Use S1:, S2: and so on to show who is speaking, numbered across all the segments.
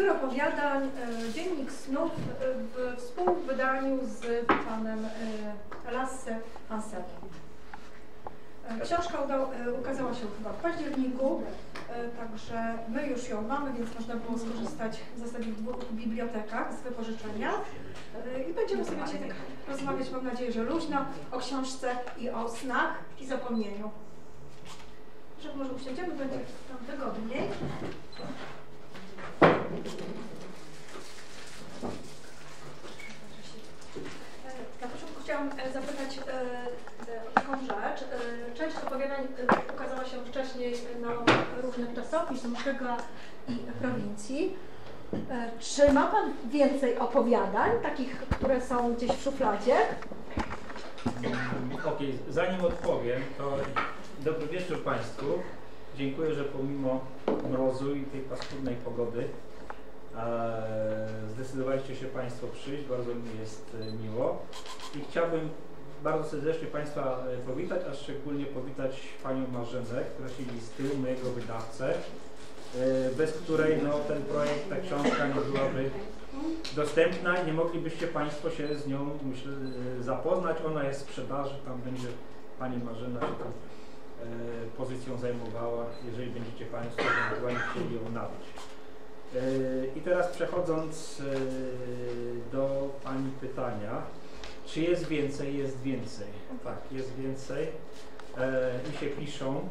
S1: Zbiór opowiadań, Dziennik snów w współwydaniu z panem Lasse Hanselem. Książka ukazała się chyba w październiku, także my już ją mamy, więc można było skorzystać w zasadzie w 2 bibliotekach z wypożyczenia. I będziemy sobie dzisiaj tak rozmawiać, mam nadzieję, że luźno, o książce i o snach i zapomnieniu. Że może usiądziemy, będzie tam wygodniej. Na początku chciałam zapytać taką rzecz. Część opowiadań ukazała się wcześniej na różnych czasopismach Szczyga i Prowincji. Czy ma Pan więcej opowiadań, takich, które są gdzieś w szufladzie?
S2: Okej, zanim odpowiem, to dobry wieczór Państwu. Dziękuję, że pomimo mrozu i tej paskudnej pogody zdecydowaliście się Państwo przyjść, bardzo mi jest miło i chciałbym bardzo serdecznie Państwa powitać, a szczególnie powitać Panią Marzenę, która siedzi z tyłu, mojego wydawcę, bez której no, ten projekt, ta książka nie byłaby dostępna i nie moglibyście Państwo się z nią, myślę, zapoznać. Ona jest w sprzedaży, tam będzie Pani Marzena się tą pozycją zajmowała, jeżeli będziecie Państwo ewentualnie chcieli ją nabyć. I teraz przechodząc do Pani pytania, czy jest więcej? Jest więcej. Tak, jest więcej. I się piszą.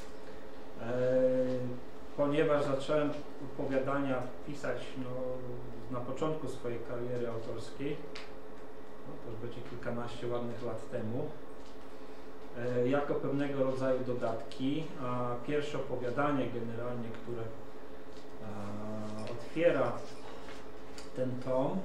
S2: Ponieważ zacząłem opowiadania pisać no, na początku swojej kariery autorskiej, no, to już będzie kilkanaście ładnych lat temu, jako pewnego rodzaju dodatki, a pierwsze opowiadanie generalnie, które otwiera ten tom,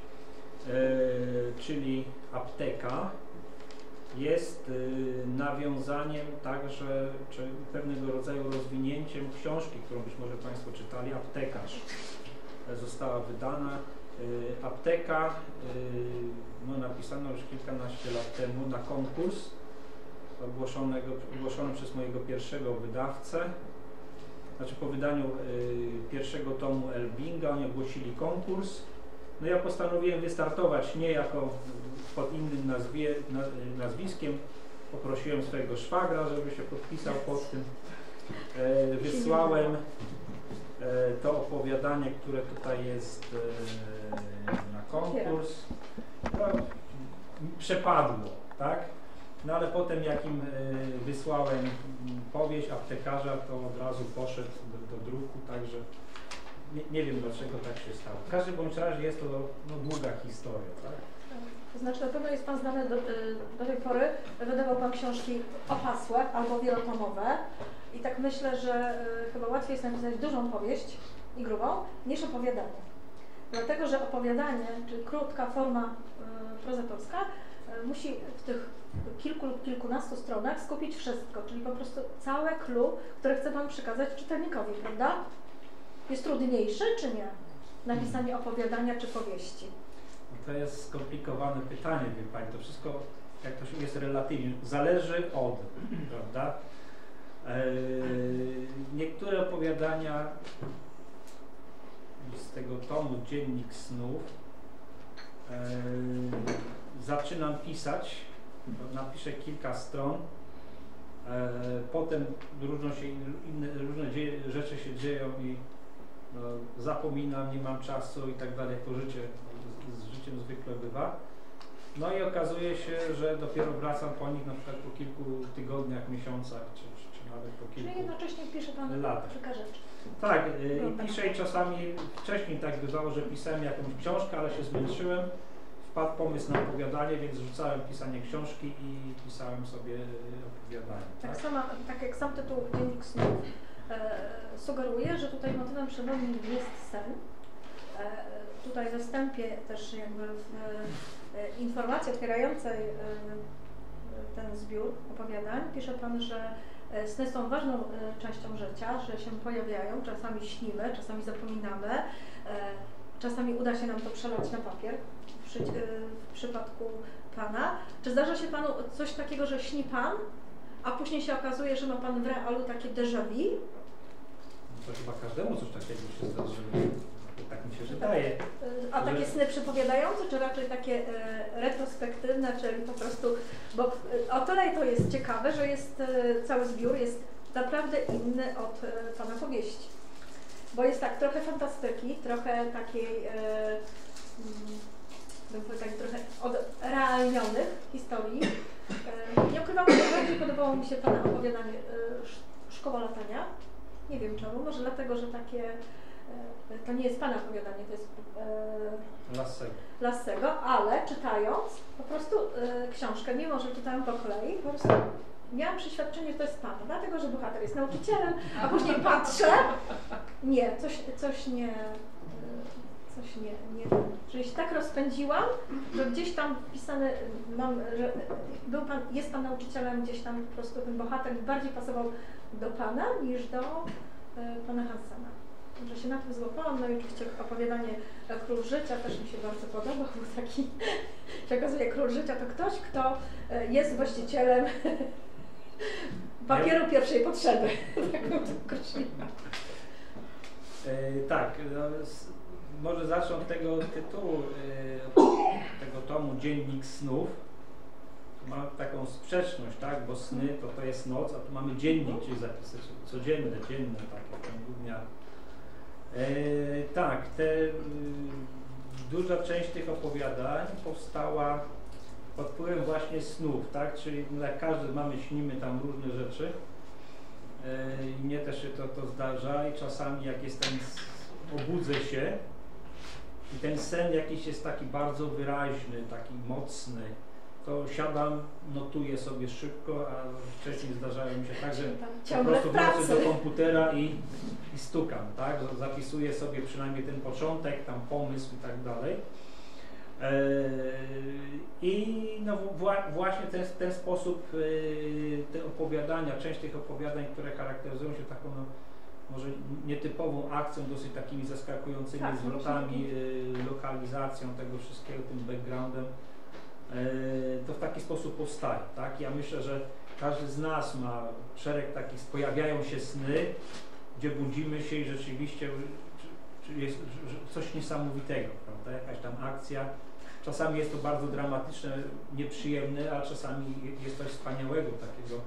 S2: czyli Apteka, jest nawiązaniem także, czy pewnego rodzaju rozwinięciem książki, którą być może Państwo czytali, Aptekarz. Została wydana. Apteka no, napisano już kilkanaście lat temu na konkurs ogłoszony przez mojego pierwszego wydawcę. Znaczy po wydaniu pierwszego tomu Elbinga oni ogłosili konkurs. No ja postanowiłem wystartować nie jako pod innym nazwiskiem. Poprosiłem swojego szwagra, żeby się podpisał pod tym. Wysłałem to opowiadanie, które tutaj jest na konkurs. No, przepadło, tak? No ale potem jak im wysłałem powieść Aptekarza, to od razu poszedł do druku, także nie wiem dlaczego tak się stało. W każdym bądź razie jest to no, długa historia, tak?
S1: To znaczy na pewno jest Pan znany do tej pory, wydawał Pan książki opasłe albo wielotomowe i tak myślę, że chyba łatwiej jest napisać dużą powieść i grubą niż opowiadanie. Dlatego, że opowiadanie, czyli krótka forma prozatorska, musi w tych kilku lub kilkunastu stronach skupić wszystko, czyli po prostu całe clue, które chce Pan przekazać czytelnikowi, prawda? Jest trudniejsze czy nie? Napisanie opowiadania czy powieści?
S2: To jest skomplikowane pytanie, wie Pani. To wszystko, jak to się jest relatywnie, zależy od, prawda? Niektóre opowiadania z tego tomu Dziennik snów zaczynam pisać, napiszę kilka stron, potem różne rzeczy się dzieją i no, zapominam, nie mam czasu i tak dalej, to życie z życiem zwykle bywa. No i okazuje się, że dopiero wracam po nich na przykład po kilku tygodniach, miesiącach, czy nawet po kilku
S1: Czyli jednocześnie pisze Pan
S2: latach.
S1: kilka rzeczy.
S2: Tak, i piszę i czasami, wcześniej tak bywało, że pisałem jakąś książkę, ale się zmęczyłem, wpadł pomysł na opowiadanie, więc rzucałem pisanie książki i pisałem sobie opowiadanie.
S1: Tak jak sam tytuł Dziennik snów sugeruje, że tutaj motywem przewodnim jest sen. Tutaj we wstępie też jakby w informacji otwierającej ten zbiór opowiadań pisze Pan, że sny są ważną częścią życia, że się pojawiają, czasami śnimy, czasami zapominamy, czasami uda się nam to przelać na papier w przypadku Pana. Czy zdarza się Panu coś takiego, że śni Pan, a później się okazuje, że ma Pan w realu takie déjà vu?
S2: To chyba każdemu coś takiego się zdarzyło. Tak
S1: takie sny przypowiadające, czy raczej takie retrospektywne, czyli po prostu, bo o tyle to jest ciekawe, że jest cały zbiór jest naprawdę inny od Pana powieści. Bo jest tak trochę fantastyki, trochę takiej, bym powiedziała, trochę odrealnionych historii. Nie ukrywam, że najbardziej podobało mi się Pana opowiadanie Szkoła latania. Nie wiem czemu, może dlatego, że takie, to nie jest Pana opowiadanie, to jest Lassego, ale czytając po prostu książkę, mimo że czytałam po kolei, po prostu miałam przeświadczenie, że to jest Pan, dlatego, że bohater jest nauczycielem, a później patrzę, nie, coś nie, że się tak rozpędziłam, że gdzieś tam wpisane mam, że jest Pan nauczycielem, gdzieś tam po prostu ten bohater bardziej pasował do Pana niż do Pana Hansena. Że się na tym złapałam, no i oczywiście opowiadanie Król Życia też mi się bardzo podoba, był taki, się okazuje, Król Życia to ktoś, kto jest właścicielem papieru pierwszej potrzeby.
S2: Tak, no, może zacznę od tego tytułu, tego tomu Dziennik Snów. Ma taką sprzeczność, tak, bo sny to jest noc, a tu mamy dziennik, czyli zapisy codzienne, dzienne, takie w ciągu dnia. Tak, duża część tych opowiadań powstała pod wpływem właśnie snów, tak, czyli jak każdy śnimy tam różne rzeczy. I mnie też się to zdarza i czasami jak obudzę się i ten sen jakiś jest taki bardzo wyraźny, taki mocny, to siadam, notuję sobie szybko, a wcześniej zdarzało mi się tak, że po prostu wchodzę do komputera i stukam, tak? Zapisuję sobie przynajmniej ten początek, tam pomysł i tak dalej. I no właśnie w ten sposób te opowiadania, część tych opowiadań, które charakteryzują się taką może nietypową akcją, dosyć takimi zaskakującymi zwrotami, lokalizacją tego wszystkiego, tym backgroundem, to w taki sposób powstaje, tak? Ja myślę, że każdy z nas ma szereg takich, pojawiają się sny, gdzie budzimy się i rzeczywiście jest coś niesamowitego, prawda? Jakaś tam akcja. Czasami jest to bardzo dramatyczne, nieprzyjemne, a czasami jest coś wspaniałego, takiego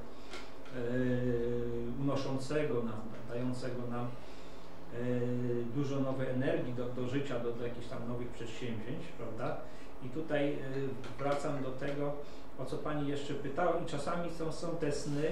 S2: unoszącego nam, dającego nam dużo nowej energii do życia, do jakichś tam nowych przedsięwzięć, prawda? I tutaj wracam do tego, o co Pani jeszcze pytała, i czasami są te sny,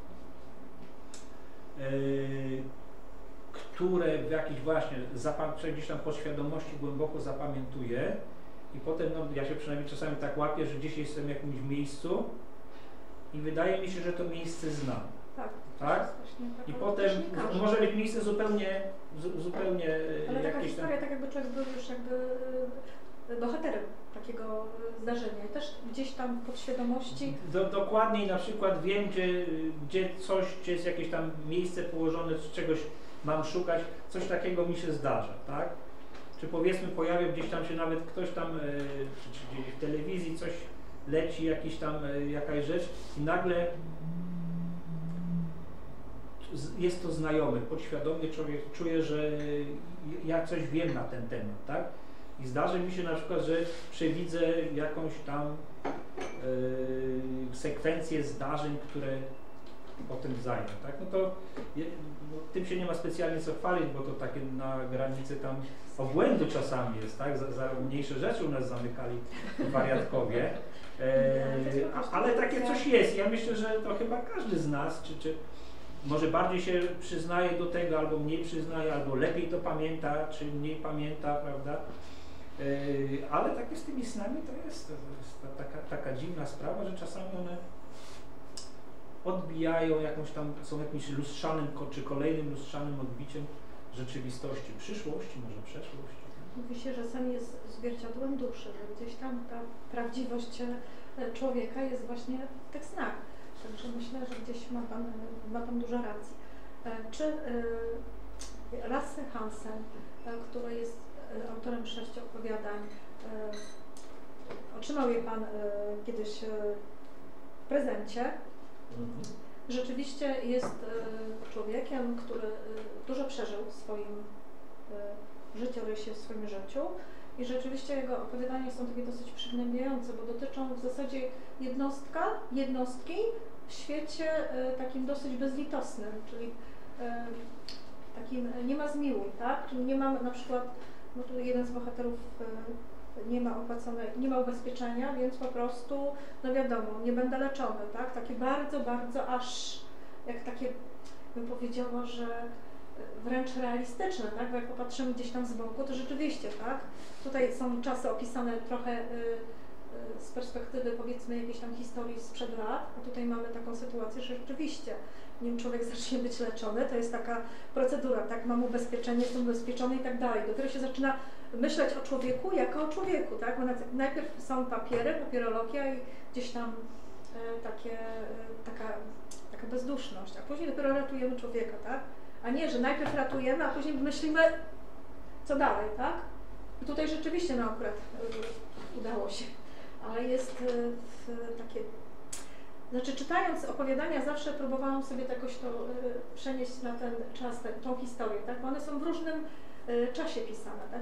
S2: które w jakiś właśnie gdzieś tam podświadomości głęboko zapamiętuję i potem, no, ja się przynajmniej czasami tak łapię, że gdzieś jestem w jakimś miejscu i wydaje mi się, że to miejsce znam. Tak? I potem może być miejsce zupełnie
S1: ale taka
S2: jakieś
S1: historia, tak jakby człowiek był już bohaterem takiego zdarzenia i też gdzieś tam w podświadomości.
S2: Dokładniej na przykład wiem, gdzie jest jakieś tam miejsce położone, czegoś mam szukać, coś takiego mi się zdarza, tak? Czy powiedzmy pojawia gdzieś tam się nawet ktoś tam, czy gdzieś w telewizji coś leci, jakaś rzecz i nagle jest to znajome, podświadomie człowiek czuje, że ja coś wiem na ten temat, tak? I zdarzy mi się na przykład, że przewidzę jakąś tam sekwencję zdarzeń, które potem zajmę, tak? No to tym się nie ma specjalnie co chwalić, bo to takie na granicy tam obłędu czasami jest, tak? Za mniejsze rzeczy u nas zamykali wariatkowie, ale takie coś jest. Ja myślę, że to chyba każdy z nas, czy może bardziej się przyznaje do tego, albo mniej przyznaje, albo lepiej to pamięta, czy mniej pamięta, prawda? Ale takie z tymi snami to jest taka dziwna sprawa, że czasami one odbijają są jakimś lustrzanym, czy kolejnym lustrzanym odbiciem rzeczywistości, przyszłości, może przeszłości.
S1: Mówi się, że sen jest zwierciadłem duszy, że gdzieś tam ta prawdziwość człowieka jest właśnie w tych snach. Także myślę, że gdzieś ma pan dużo racji. Czy Lasse Hansen, który jest autorem 6 opowiadań, otrzymał je Pan kiedyś w prezencie. Rzeczywiście jest człowiekiem, który dużo przeżył w swoim życiorysie, w swoim życiu i rzeczywiście jego opowiadania są takie dosyć przygnębiające, bo dotyczą w zasadzie jednostki w świecie takim dosyć bezlitosnym, czyli takim nie ma zmiłuj, tak? Czyli nie ma na przykład, no tu jeden z bohaterów nie ma ubezpieczenia, więc po prostu, no wiadomo, nie będę leczony, tak? Takie bardzo, bardzo aż, jak takie, bym powiedziała, że wręcz realistyczne, tak? Bo jak popatrzymy gdzieś tam z boku, to rzeczywiście, tak? Tutaj są czasy opisane trochę z perspektywy, powiedzmy, jakiejś tam historii sprzed lat, a tutaj mamy taką sytuację, że rzeczywiście, nim człowiek zacznie być leczony, to jest taka procedura, tak? Mam ubezpieczenie, jestem ubezpieczony i tak dalej. Dopiero się zaczyna myśleć o człowieku jako o człowieku, tak? Bo najpierw są papierologia i gdzieś tam taka bezduszność, a później dopiero ratujemy człowieka, tak? A nie, że najpierw ratujemy, a później myślimy, co dalej, tak? I tutaj rzeczywiście no akurat udało się, ale jest takie... Znaczy czytając opowiadania zawsze próbowałam sobie jakoś to przenieść na ten czas, tą historię, tak? Bo one są w różnym czasie pisane, tak?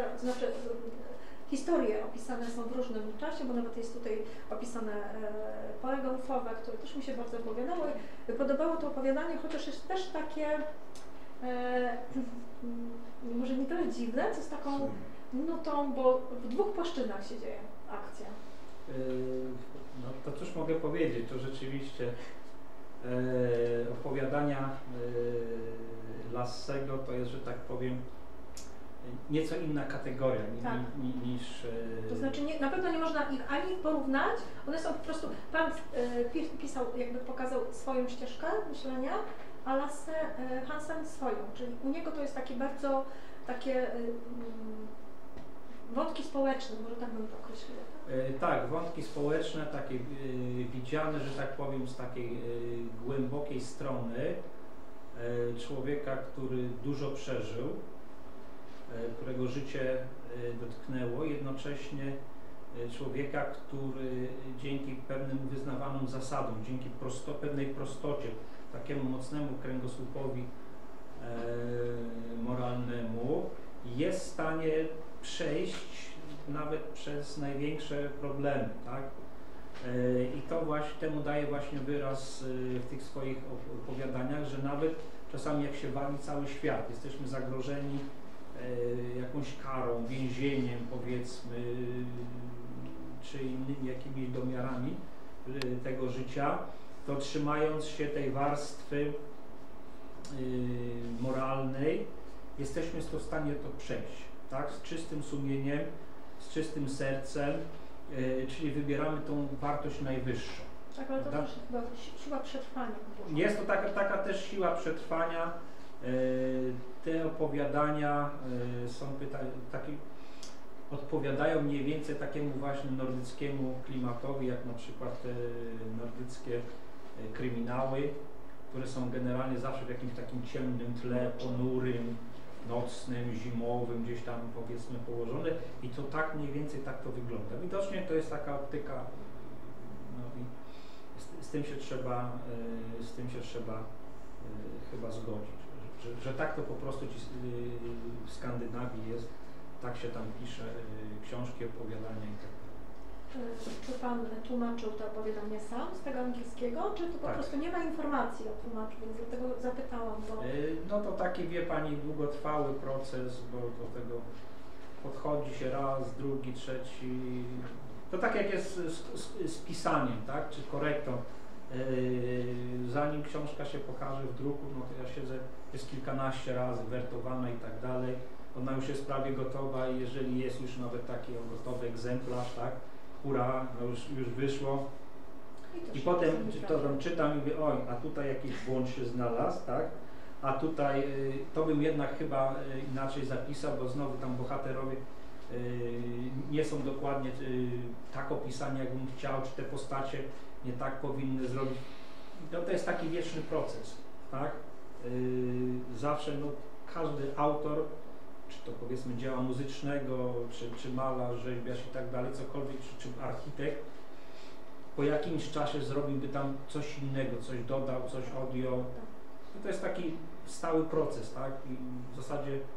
S1: Historie opisane są w różnym czasie, bo nawet jest tutaj opisane pole golfowe, które też mi się bardzo opowiadało i podobało to opowiadanie, chociaż jest też takie może nie tyle dziwne, co z taką nutą, bo w dwóch płaszczyznach się dzieje akcja.
S2: No to cóż mogę powiedzieć, to rzeczywiście opowiadania Lassego to jest, że tak powiem, nieco inna kategoria niż...
S1: To znaczy na pewno nie można ich ani porównać, one są po prostu, pan pisał, jakby pokazał swoją ścieżkę myślenia, a Lasse Hansen swoją, czyli u niego to jest takie bardzo, wątki społeczne, może tak bym to określiła.
S2: Tak, wątki społeczne, takie widziane, że tak powiem, z takiej głębokiej strony człowieka, który dużo przeżył, którego życie dotknęło, jednocześnie człowieka, który dzięki pewnym wyznawanym zasadom, dzięki pewnej prostocie, takiemu mocnemu kręgosłupowi moralnemu jest w stanie przejść nawet przez największe problemy, tak? I to właśnie temu daje właśnie wyraz w tych swoich opowiadaniach, że nawet czasami jak się wali cały świat, jesteśmy zagrożeni jakąś karą, więzieniem powiedzmy, czy innymi jakimiś domiarami tego życia, to trzymając się tej warstwy moralnej, jesteśmy w stanie to przejść, tak? Z czystym sumieniem, z czystym sercem, czyli wybieramy tą wartość najwyższą.
S1: Tak, ale to też chyba siła przetrwania.
S2: Jest to taka też siła przetrwania. Te opowiadania są takie, odpowiadają mniej więcej takiemu właśnie nordyckiemu klimatowi, jak na przykład te nordyckie kryminały, które są generalnie zawsze w jakimś takim ciemnym tle, ponurym, nocnym, zimowym, gdzieś tam powiedzmy położone i to tak mniej więcej tak to wygląda. Widocznie to jest taka optyka, no i z tym się trzeba chyba zgodzić, że tak to po prostu w Skandynawii jest, tak się tam pisze książki, opowiadania i tak dalej.
S1: Czy pan tłumaczył te opowiadania sam z tego angielskiego, czy to po prostu nie ma informacji o tłumaczu, więc dlatego zapytałam, bo...
S2: No to taki, wie pani, długotrwały proces, bo do tego podchodzi się raz, drugi, trzeci. To tak jak jest z pisaniem, tak, czy korektą. Zanim książka się pokaże w druku, no to ja siedzę, jest kilkanaście razy wertowana i tak dalej. Ona już jest prawie gotowa i jeżeli jest już nawet taki gotowy egzemplarz, tak, hura, no już wyszło. I potem to tam czytam i mówię, oj, a tutaj jakiś błąd się znalazł, tak? A tutaj to bym jednak chyba inaczej zapisał, bo znowu tam bohaterowie nie są dokładnie tak opisani, jakbym chciał, czy te postacie nie tak powinny zrobić. To jest taki wieczny proces, tak? Zawsze no, każdy autor, czy to powiedzmy dzieła muzycznego, czy malarz, rzeźbiarz i tak dalej, cokolwiek, czy architekt, po jakimś czasie zrobiłby tam coś innego, coś dodał, coś odjął. No to jest taki stały proces, tak? I w zasadzie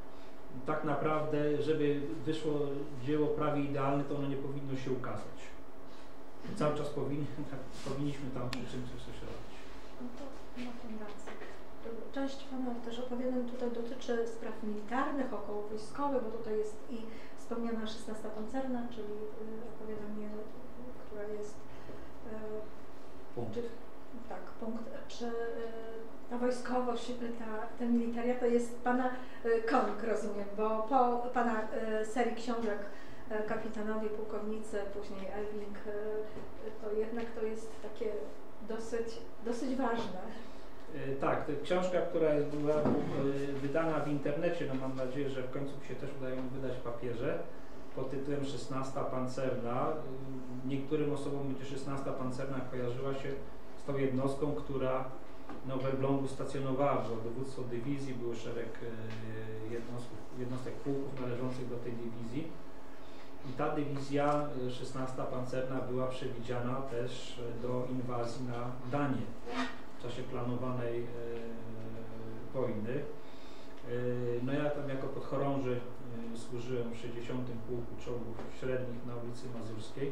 S2: tak naprawdę, żeby wyszło dzieło prawie idealne, to ono nie powinno się ukazać. Cały czas powinniśmy tam przy czymś coś robić.
S1: No to ma pan rację. Część Pana też opowiadań tutaj dotyczy spraw militarnych, okołowojskowych, bo tutaj jest i wspomniana 16. pancerna, czyli opowiadanie, która jest
S2: Punkt.
S1: Czy ta wojskowość, ta militaria to jest Pana konik, rozumiem, bo po Pana serii książek kapitanowie, pułkownicy, później Elwing, to jednak to jest takie dosyć ważne.
S2: Tak, to książka, która była wydana w internecie, no mam nadzieję, że w końcu się też udają wydać w papierze, pod tytułem 16. pancerna. Niektórym osobom będzie 16. pancerna kojarzyła się z tą jednostką, która w Elblągu stacjonowała, było dowództwo dywizji, był szereg jednostek pułków należących do tej dywizji. I ta dywizja 16. pancerna była przewidziana też do inwazji na Danię w czasie planowanej wojny. No ja tam jako podchorąży służyłem w 60. Pułku Czołgów Średnich na ulicy Mazurskiej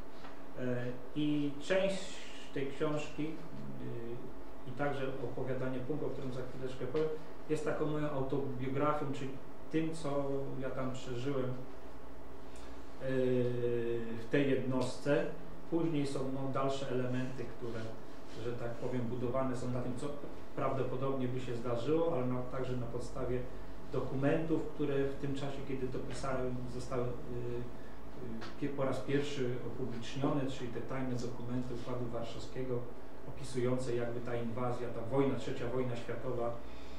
S2: i część tej książki i także opowiadanie Punkt, o którym za chwileczkę powiem, jest taką moją autobiografią, czyli tym, co ja tam przeżyłem w tej jednostce. Później są dalsze elementy, które, że tak powiem, budowane są na tym, co prawdopodobnie by się zdarzyło, ale także na podstawie dokumentów, które w tym czasie, kiedy to pisałem, zostały po raz pierwszy opublicznione, czyli te tajne dokumenty Układu Warszawskiego opisujące jakby ta inwazja, ta wojna, trzecia wojna światowa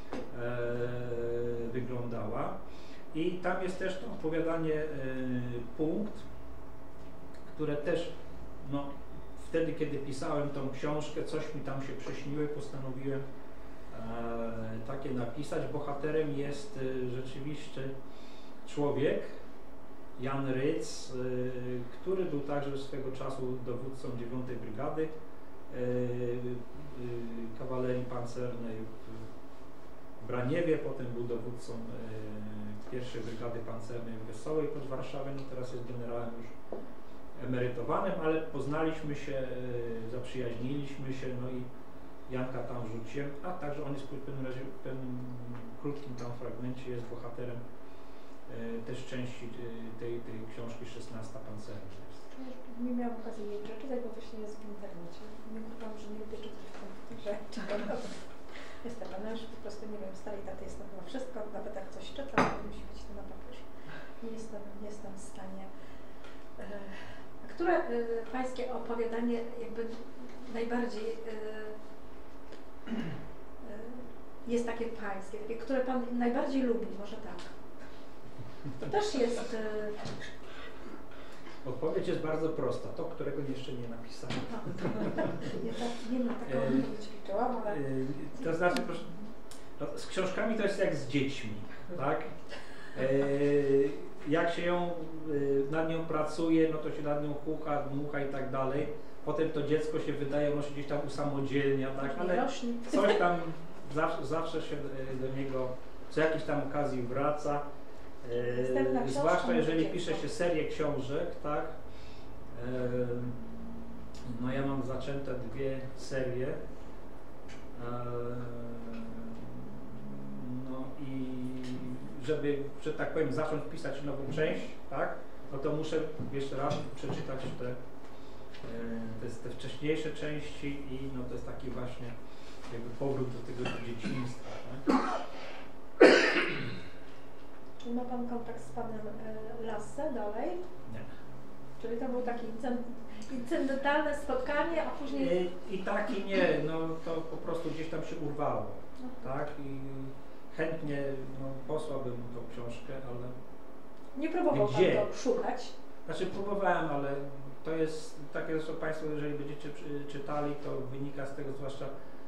S2: wyglądała. I tam jest też to opowiadanie Punkt, które też, no, wtedy, kiedy pisałem tą książkę, coś mi tam się prześniło i postanowiłem takie napisać. Bohaterem jest rzeczywiście człowiek, Jan Ryc, który był także swego czasu dowódcą 9. Brygady Kawalerii Pancernej w Braniewie, potem był dowódcą 1. Brygady Pancernej w Wesołej pod Warszawą, no teraz jest generałem już emerytowanym, ale poznaliśmy się, zaprzyjaźniliśmy się, no i Janka tam wrzuciłem, a także on jest w pewnym razie, w pewnym krótkim tam fragmencie jest bohaterem też części tej książki 16. pancerna.
S1: Nie miałam okazji jej przeczytać, bo właśnie jest w internecie. Nie ukrywam, że nie lubię czytać w komputerze. Niestety, no już po prostu nie wiem, starej taty jest to chyba wszystko, nawet jak coś czytam, to musi być to na papierze. Nie jestem w stanie. Które Pańskie opowiadanie jakby najbardziej jest takie pańskie, takie, które Pan najbardziej lubi, może tak? To też jest...
S2: Odpowiedź jest bardzo prosta, to, którego jeszcze nie napisałem.
S1: Nie na taką odpowiedź liczyłam, ale...
S2: To znaczy, proszę, no, z książkami to jest jak z dziećmi, tak? Jak się nad nią pracuje, no to się nad nią chucha, dmucha i tak dalej. Potem to dziecko się wydaje, ono się gdzieś tam usamodzielnia, tak? Ale coś tam zawsze się do niego co jakiejś tam okazji wraca. Zwłaszcza jeżeli pisze się serię książek, tak? No ja mam zaczęte 2 serie. No i żeby, że tak powiem, zacząć pisać nową część, tak? No to muszę jeszcze raz przeczytać te wcześniejsze części i no to jest taki właśnie jakby powrót do tego dzieciństwa. Tak?
S1: Czy ma Pan kontakt z Panem Lasse dalej?
S2: Nie.
S1: Czyli to było takie incydentalne spotkanie, a później...
S2: I tak i nie, no to po prostu gdzieś tam się urwało, tak? I chętnie posłałbym mu tą książkę, ale...
S1: Nie próbował Pan to szukać? Znaczy
S2: próbowałem, ale to jest, tak zresztą Państwo, jeżeli będziecie czytali, to wynika z tego zwłaszcza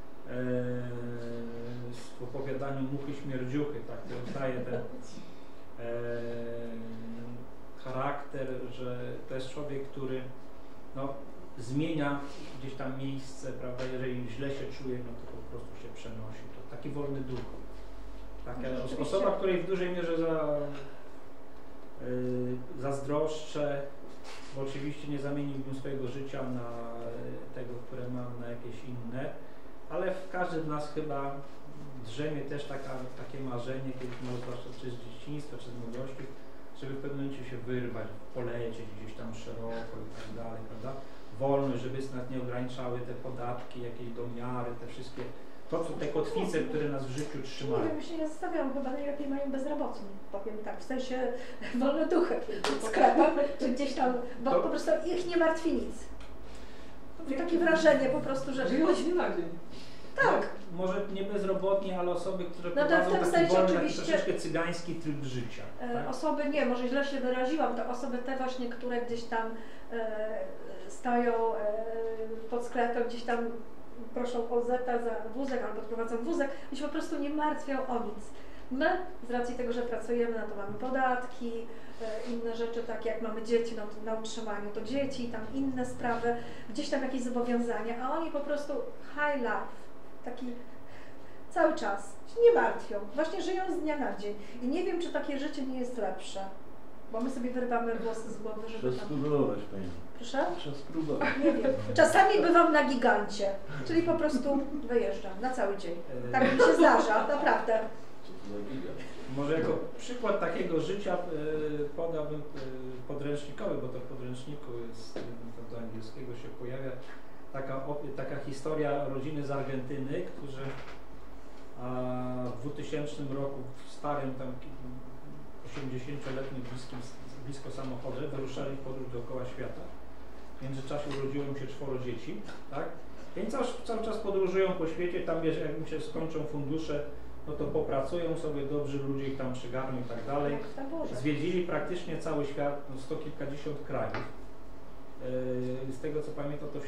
S2: w opowiadaniu Muchy Śmierdziuchy, tak, to daje ten charakter, że to jest człowiek, który no, zmienia gdzieś tam miejsce, prawda, jeżeli źle się czuje, no to po prostu się przenosi. To taki wolny duch. Taka osoba, której w dużej mierze zazdroszczę, bo oczywiście nie zamieniłbym swojego życia na tego, które mam, na jakieś inne, ale w każdym z nas chyba drzemie też takie marzenie, kiedyś może zwłaszcza czy z dzieciństwa, czy z młodości, żeby w pewnym momencie się wyrwać, polecieć gdzieś tam szeroko i tak dalej, prawda? Wolność, żeby nas nie ograniczały te podatki, jakieś domiary, te wszystkie, te kotwice, które nas w życiu trzymają.
S1: Nie wiem, się nie zastanawiam, chyba najlepiej mają bezrobotni, powiem tak, w sensie wolne duchy w sklepach, czy gdzieś tam, bo po prostu ich nie martwi nic. Takie wrażenie po prostu, że...
S3: Żyją dni na dzień.
S1: Tak.
S2: No, może nie bezrobotni, ale osoby, które
S1: No to w tym sensie
S2: wolny,
S1: oczywiście
S2: troszeczkę cygański tryb życia. Tak?
S1: Osoby nie, może źle się wyraziłam, to osoby te właśnie, które gdzieś tam stoją pod sklepem, gdzieś tam proszą o zeta za wózek albo odprowadzą wózek, oni się po prostu nie martwią o nic. My z racji tego, że pracujemy, no to mamy podatki, inne rzeczy takie jak mamy dzieci, no to na utrzymaniu to dzieci, tam inne sprawy, gdzieś tam jakieś zobowiązania, a oni po prostu high life, taki cały czas się nie martwią, właśnie żyją z dnia na dzień i nie wiem, czy takie życie nie jest lepsze, bo my sobie wyrywamy włosy z głowy, żeby
S4: Trzeba spróbować, Pani.
S1: Proszę?
S4: Trzeba spróbować.
S1: Nie wiem. Czasami bywam na gigancie, czyli po prostu wyjeżdżam na cały dzień. Tak mi się zdarza, naprawdę.
S2: Może jako przykład takiego życia podałbym podręcznikowy, bo to w podręczniku jest, do angielskiego się pojawia taka historia rodziny z Argentyny, którzy w 2000 roku w starym tam 80-letnim blisko samochodzie wyruszali w podróż dookoła świata. W międzyczasie urodziło im się 4 dzieci, tak? Więc cały czas podróżują po świecie, tam wiesz, jak im się skończą fundusze, no to popracują sobie, dobrzy ludzie ich tam przygarną i tak dalej. Zwiedzili praktycznie cały świat, no 100 kilkadziesiąt krajów. Z tego co pamiętam, to w 17-18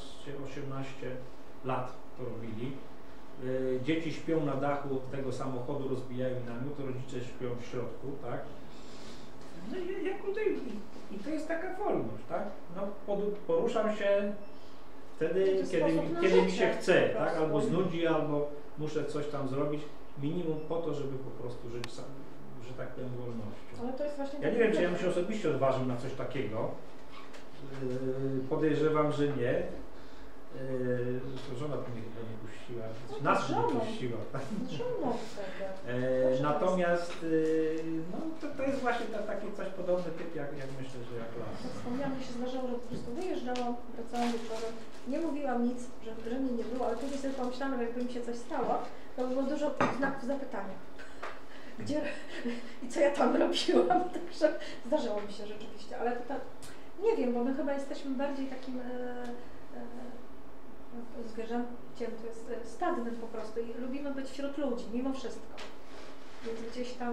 S2: lat to robili. Dzieci śpią na dachu tego samochodu, rozbijają namiot, rodzice śpią w środku, tak? No i to jest taka wolność, tak? No, poruszam się wtedy, kiedy mi się chce, tak? Albo znudzi, albo muszę coś tam zrobić, minimum po to, żeby po prostu żyć, że tak powiem, wolnością.
S1: Ale to jest właśnie
S2: ja nie wiem, czy ja bym się osobiście odważył na coś takiego. Podejrzewam, że nie. Żona by mnie chyba nie puściła, nas nie puściła. Tak? Natomiast no, to jest właśnie taki coś podobny typ, jak myślę, że jak las.
S1: Wspomniałam, mi się zdarzało, że po prostu wyjeżdżałam, wracałam wieczorem, nie mówiłam nic, że mnie nie było, ale później sobie pomyślałam, że jakby mi się coś stało, to by było dużo znaków zapytania. Gdzie i co ja tam robiłam, także zdarzało mi się rzeczywiście, ale to tak, nie wiem, bo my chyba jesteśmy bardziej takim zwierzęciem, to jest stadnym po prostu i lubimy być wśród ludzi, mimo wszystko. Więc gdzieś tam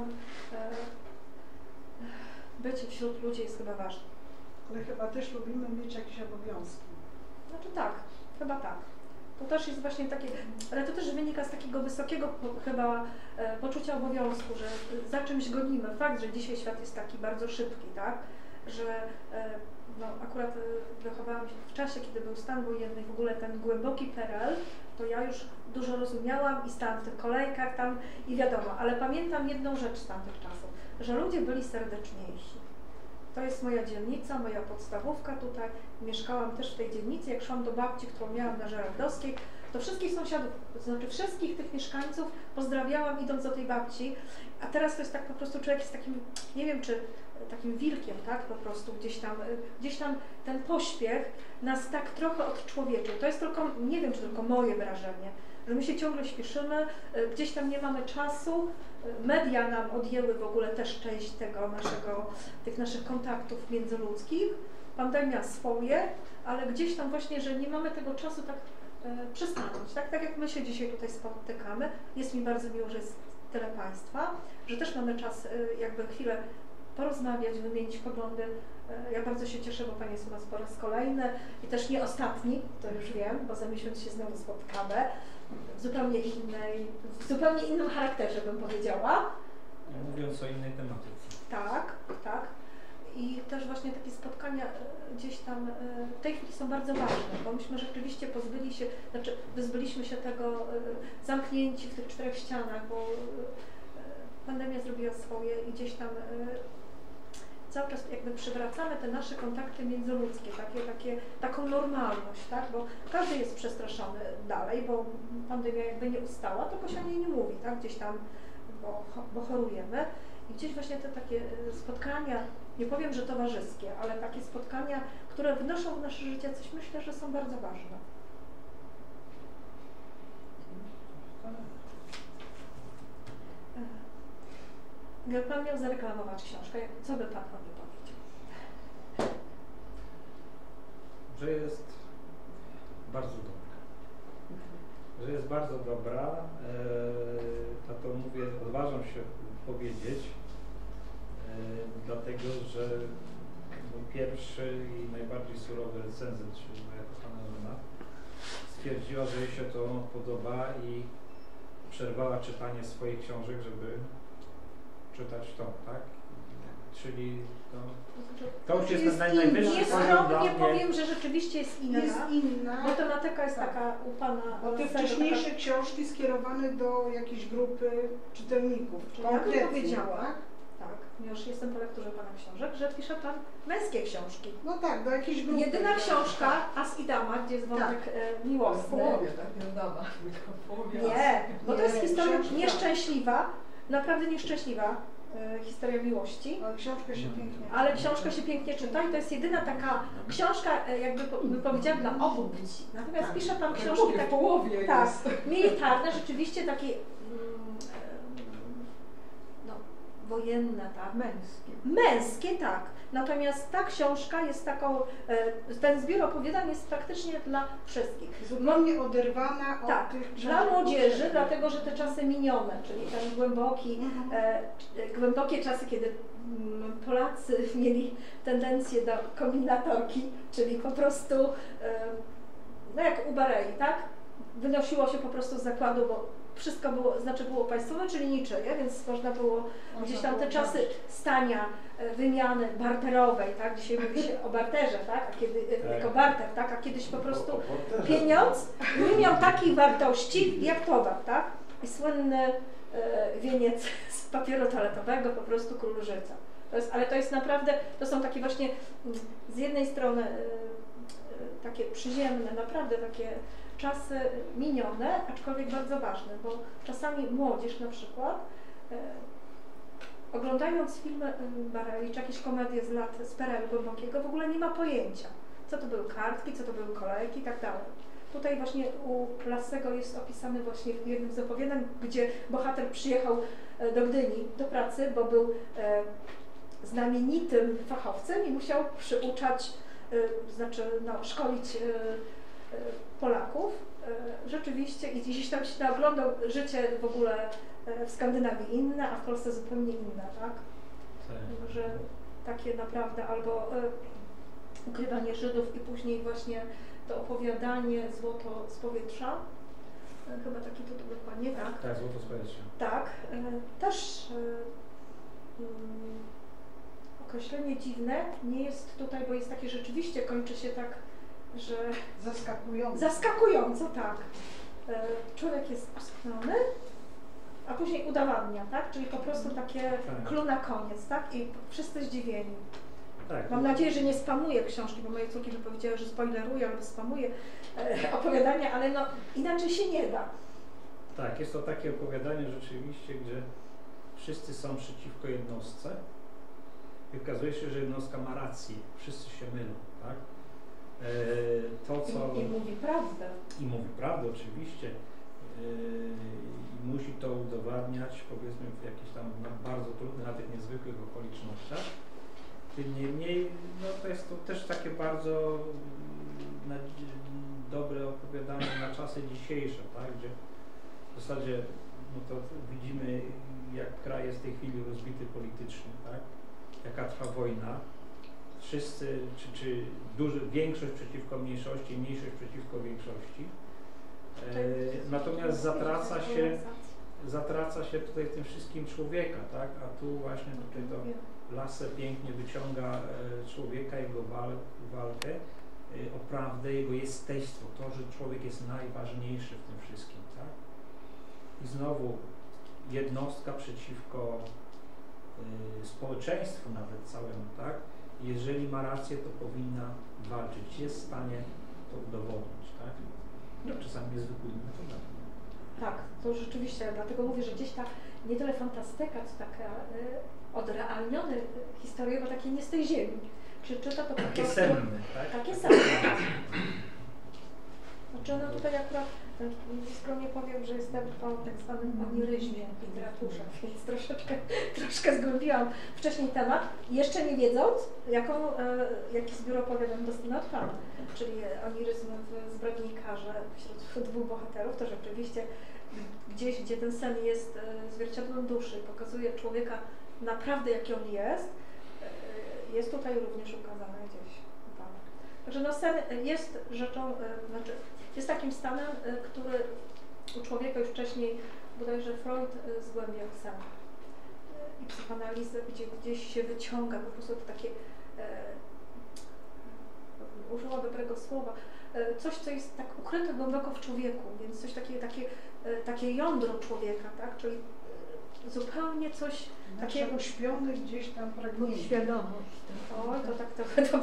S1: bycie wśród ludzi jest chyba ważne.
S3: Ale chyba też lubimy mieć jakieś obowiązki.
S1: Znaczy tak, chyba tak. To też jest właśnie takie, ale to też wynika z takiego wysokiego chyba poczucia obowiązku, że za czymś gonimy. Fakt, że dzisiaj świat jest taki bardzo szybki, tak, że no, akurat wychowałam się w czasie, kiedy był stan wojenny i w ogóle ten głęboki PRL, to ja już dużo rozumiałam i stałam w tych kolejkach tam i wiadomo, ale pamiętam jedną rzecz z tamtych czasów, że ludzie byli serdeczniejsi. To jest moja dzielnica, moja podstawówka tutaj, mieszkałam też w tej dzielnicy, jak szłam do babci, którą miałam na Żerandowskiej, to wszystkich sąsiadów, to znaczy wszystkich tych mieszkańców pozdrawiałam idąc do tej babci, a teraz to jest tak po prostu człowiek jest takim, nie wiem czy takim wilkiem, tak, po prostu gdzieś tam ten pośpiech nas tak trochę odczłowieczył. To jest tylko, nie wiem czy tylko moje wrażenie, że my się ciągle śpieszymy, gdzieś tam nie mamy czasu, media nam odjęły w ogóle też część tych naszych kontaktów międzyludzkich, pandemia swoje, ale gdzieś tam właśnie, że nie mamy tego czasu tak przystanąć, tak jak my się dzisiaj tutaj spotykamy. Jest mi bardzo miło, że jest tyle Państwa, że też mamy czas jakby chwilę porozmawiać, wymienić poglądy. Ja bardzo się cieszę, bo Pani jest u nas po raz kolejny i też nie ostatni, to już wiem, bo za miesiąc się znowu spotkamy w zupełnie innym charakterze, bym powiedziała.
S2: Mówiąc o innej tematyce.
S1: Tak, tak. I też właśnie takie spotkania gdzieś tam w tej chwili są bardzo ważne, bo myśmy rzeczywiście wyzbyliśmy się tego zamknięci w tych 4 ścianach, bo pandemia zrobiła swoje i gdzieś tam cały czas jakby przywracamy te nasze kontakty międzyludzkie, taką normalność, tak? Bo każdy jest przestraszony dalej, bo pandemia jakby nie ustała, tylko się o niej nie mówi, tak? Gdzieś tam, bo chorujemy. I gdzieś właśnie te takie spotkania, nie powiem, że towarzyskie, ale takie spotkania, które wnoszą w nasze życie coś, myślę, że są bardzo ważne. Gdyby Pan miał zareklamować książkę, co by Pan o niej powiedział?
S2: Że jest bardzo dobra. Że jest bardzo dobra, a to mówię, odważam się powiedzieć, dlatego że mój pierwszy i najbardziej surowy recenzent, czyli moja kochana żona, stwierdziła, że jej się to podoba i przerwała czytanie swoich książek, żeby czytać to, tak? Czyli to już jest najwyższy poziom dla mnie.
S1: Powiem, że rzeczywiście jest inna.
S3: Jest inna.
S1: Bo tematyka jest
S3: tak.
S1: taka u Pana.
S3: Bo te wcześniejsze książki skierowane do jakiejś grupy czytelników.
S1: Ja bym powiedziała, tak, już jestem po lekturze Pana książek, że pisze Pan męskie książki.
S3: No tak, do jakiejś grupy.
S1: Jedyna książka, As i Dama, gdzie jest wątek miłosny.
S4: W połowie, tak? Nie dama, tylko w połowie.
S1: Nie, bo to jest historia
S3: książka.
S1: nieszczęśliwa, naprawdę nieszczęśliwa historia miłości. Ale książka się pięknie czyta i to jest jedyna taka książka, jakby powiedziałam, dla obu płci. Natomiast pisze Pan książki
S4: w połowie
S1: tak,
S4: jest.
S1: militarne, rzeczywiście takie wojenne, tak. Męskie, tak. Natomiast ta książka jest taką, ten zbiór opowiadań jest praktycznie dla wszystkich.
S3: Zupełnie oderwana od
S1: tak,
S3: tych
S1: dla młodzieży, dlatego że te czasy minione, czyli ten głębokie czasy, kiedy Polacy mieli tendencję do kombinatorki, czyli po prostu, no jak u Barei, tak? Wynosiło się po prostu z zakładu, bo wszystko było państwowe, czyli niczyje, więc można było gdzieś tam te czasy stania, wymiany barterowej, tak? Dzisiaj mówi się o barterze, tak? A kiedy, jako barter, tak? A kiedyś po prostu pieniądz nie miał takiej wartości jak towar, tak? I słynny wieniec z papieru toaletowego, po prostu król Życa. Ale to jest naprawdę, to są takie właśnie z jednej strony takie przyziemne, naprawdę takie czasy minione, aczkolwiek bardzo ważne, bo czasami młodzież na przykład, oglądając filmy Barei, czy jakieś komedie z PRL-u głębokiego, w ogóle nie ma pojęcia, co to były kartki, co to były kolejki i tak dalej. Tutaj właśnie u Lassego jest opisany właśnie w jednym z opowiadań, gdzie bohater przyjechał do Gdyni do pracy, bo był znamienitym fachowcem i musiał przyuczać, szkolić Polaków. Rzeczywiście i gdzieś tam się oglądał życie w ogóle w Skandynawii inne, a w Polsce zupełnie inne, tak? Że takie naprawdę albo ukrywanie Żydów i później właśnie to opowiadanie Złoto z powietrza, chyba taki tytuł dokładnie, tak?
S2: Tak, Złoto z powietrza. Tak,
S1: też określenie dziwne nie jest tutaj, bo jest takie rzeczywiście, kończy się tak, że zaskakująco, tak. Człowiek jest osknony, a później udowadnia, tak? Czyli po prostu takie clue na koniec, tak? I wszyscy zdziwieni.
S2: Tak.
S1: Mam nadzieję, że nie spamuję książki, bo moje córki by powiedziały, że spoileruję albo spamuję opowiadania, ale no inaczej się nie da.
S2: Tak, jest to takie opowiadanie rzeczywiście, gdzie wszyscy są przeciwko jednostce i okazuje się, że jednostka ma rację, wszyscy się mylą, tak?
S1: I mówi prawdę.
S2: I mówi prawdę oczywiście. I musi to udowadniać, powiedzmy, w jakichś tam bardzo trudnych, nawet niezwykłych okolicznościach. Tym niemniej, no to jest to też takie bardzo dobre opowiadanie na czasy dzisiejsze, tak? Gdzie w zasadzie no to widzimy, jak kraj jest w tej chwili rozbity politycznie, tak? Jaka trwa wojna. Wszyscy, czy większość przeciwko mniejszości, mniejszość przeciwko większości. Natomiast zatraca się tutaj w tym wszystkim człowieka, tak? A tu właśnie tutaj to Lasse pięknie wyciąga człowieka, jego walkę o prawdę, jego jestestwo, to, że człowiek jest najważniejszy w tym wszystkim, tak? I znowu jednostka przeciwko społeczeństwu nawet całemu, tak? Jeżeli ma rację, to powinna walczyć. Jest w stanie to udowodnić, tak? No, czasami niezwykłymi metodami.
S1: Tak, to rzeczywiście, dlatego mówię, że gdzieś ta nie tyle fantastyka, co taka odrealnione historie, takie nie z tej ziemi. Czy czyta to po
S2: Takie
S1: prostu...
S2: senne, tak?
S1: Takie senne. Znaczy no tutaj akurat skromnie powiem, że jestem po tak zwanym oniryzmie w literaturze, więc troszkę zgłębiłam wcześniej temat, jeszcze nie wiedząc, jaki zbiór opowiadań dostanę od Pana. Czyli oniryzm w Zbrodnikarze wśród dwóch bohaterów, to rzeczywiście gdzieś, gdzie ten sen jest zwierciadłem duszy, pokazuje człowieka naprawdę jaki on jest tutaj również ukazane gdzieś u Pana. Także no sen jest rzeczą, znaczy jest takim stanem, który u człowieka już wcześniej, bodajże Freud zgłębiał sen. I psychoanalizę, gdzie gdzieś się wyciąga po prostu to takie, użyła dobrego słowa, coś, co jest tak ukryte głęboko w człowieku, więc coś takie jądro człowieka, tak? Czyli zupełnie coś
S3: takiego śpiony gdzieś tam pragnienie.
S1: Świadomość. Oj, to tak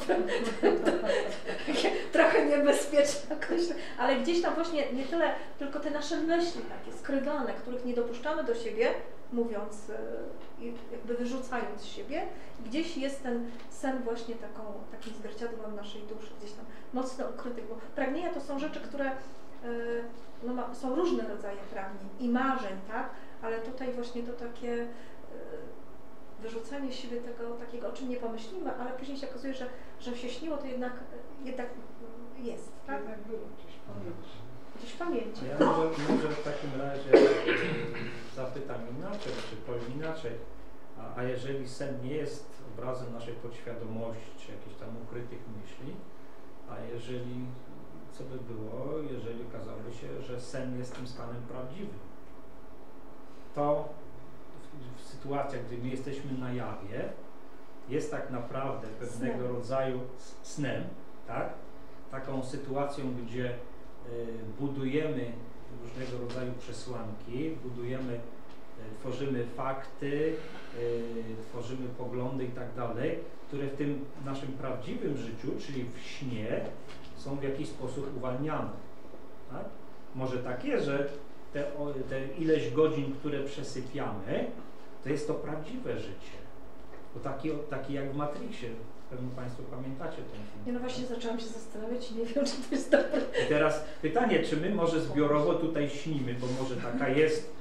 S1: trochę niebezpieczne, ale gdzieś tam właśnie nie tyle, tylko te nasze myśli takie skrywane, których nie dopuszczamy do siebie, mówiąc i jakby wyrzucając z siebie, gdzieś jest ten sen właśnie takim zwierciadłem naszej duszy, gdzieś tam mocno ukrytych, bo pragnienia to są rzeczy, które są różne rodzaje pragnień i marzeń, tak? Ale tutaj właśnie to takie wyrzucanie z siebie tego takiego, o czym nie pomyślimy, ale później się okazuje, że się śniło, to jednak jest, tak?
S3: Jednak było gdzieś w pamięci.
S1: Gdzieś w pamięci.
S2: Ja może w takim razie zapytam inaczej, czy powiem inaczej, a jeżeli sen nie jest obrazem naszej podświadomości, czy jakichś tam ukrytych myśli, a jeżeli, co by było, jeżeli okazałoby się, że sen jest tym stanem prawdziwym, to w sytuacjach, gdy my jesteśmy na jawie, jest tak naprawdę pewnego rodzaju snem, tak? Taką sytuacją, gdzie budujemy różnego rodzaju przesłanki, tworzymy fakty, tworzymy poglądy i tak dalej, które w tym naszym prawdziwym życiu, czyli w śnie, są w jakiś sposób uwalniane. Tak? Może tak jest, że te ileś godzin, które przesypiamy, to jest to prawdziwe życie. Bo taki jak w Matrixie. Pewnie Państwo pamiętacie ten film.
S1: Nie, no właśnie zaczęłam się zastanawiać i nie wiem, czy to jest dobre.
S2: I teraz pytanie, czy my może zbiorowo tutaj śnimy, bo może taka jest,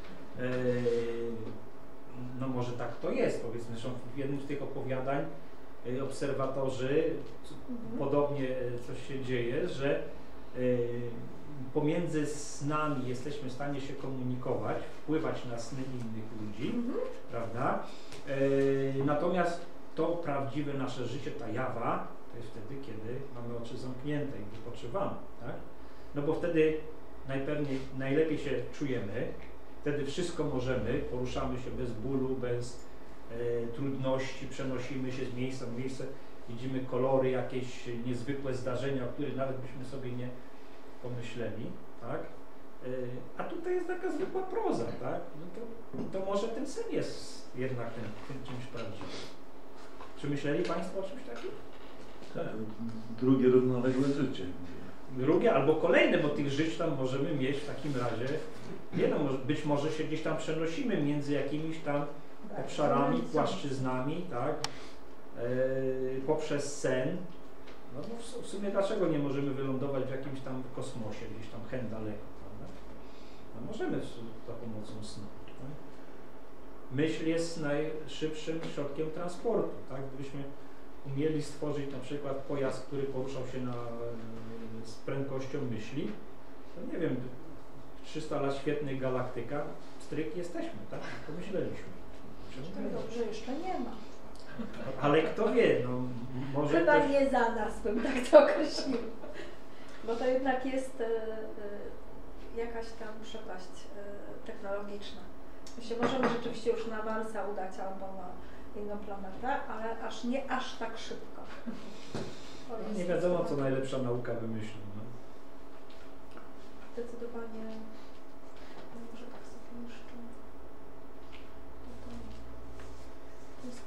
S2: no może tak to jest, powiedzmy, zresztą w jednym z tych opowiadań obserwatorzy, podobnie coś się dzieje, że pomiędzy snami jesteśmy w stanie się komunikować, wpływać na sny innych ludzi, prawda? Natomiast to prawdziwe nasze życie, ta jawa, to jest wtedy, kiedy mamy oczy zamknięte i wypoczywamy, tak? No bo wtedy najlepiej się czujemy, wtedy wszystko możemy, poruszamy się bez bólu, bez trudności, przenosimy się z miejsca w miejsce, widzimy kolory, jakieś niezwykłe zdarzenia, o których nawet byśmy sobie nie pomyśleli, tak? A tutaj jest taka zwykła proza, tak? No to może ten sen jest jednak tym czymś prawdziwym. Czy myśleli Państwo o czymś takim?
S5: Tak, drugie równoległe życie.
S2: Drugie albo kolejne, bo tych żyć tam możemy mieć w takim razie wiele, być może się gdzieś tam przenosimy między jakimiś tam obszarami, płaszczyznami, tak? Poprzez sen. No bo w sumie dlaczego nie możemy wylądować w jakimś tam kosmosie, gdzieś tam hen daleko, prawda? No możemy za pomocą snu. Tak? Myśl jest najszybszym środkiem transportu, tak? Gdybyśmy umieli stworzyć na przykład pojazd, który poruszał się z prędkością myśli, to nie wiem, 300 lat świetnych galaktyka, stryk jesteśmy, tak? Pomyśleliśmy.
S1: Tak dobrze jeszcze nie ma.
S2: Ale kto wie, no może
S1: chyba
S2: ktoś...
S1: nie za nas bym tak to określił. Bo to jednak jest jakaś tam przepaść technologiczna. My się możemy rzeczywiście już na Marsa udać albo na inną planetę, ale nie aż tak szybko.
S2: No, nie wiadomo, co najlepsza nauka wymyśli. No.
S1: Zdecydowanie, może tak sobie jeszcze...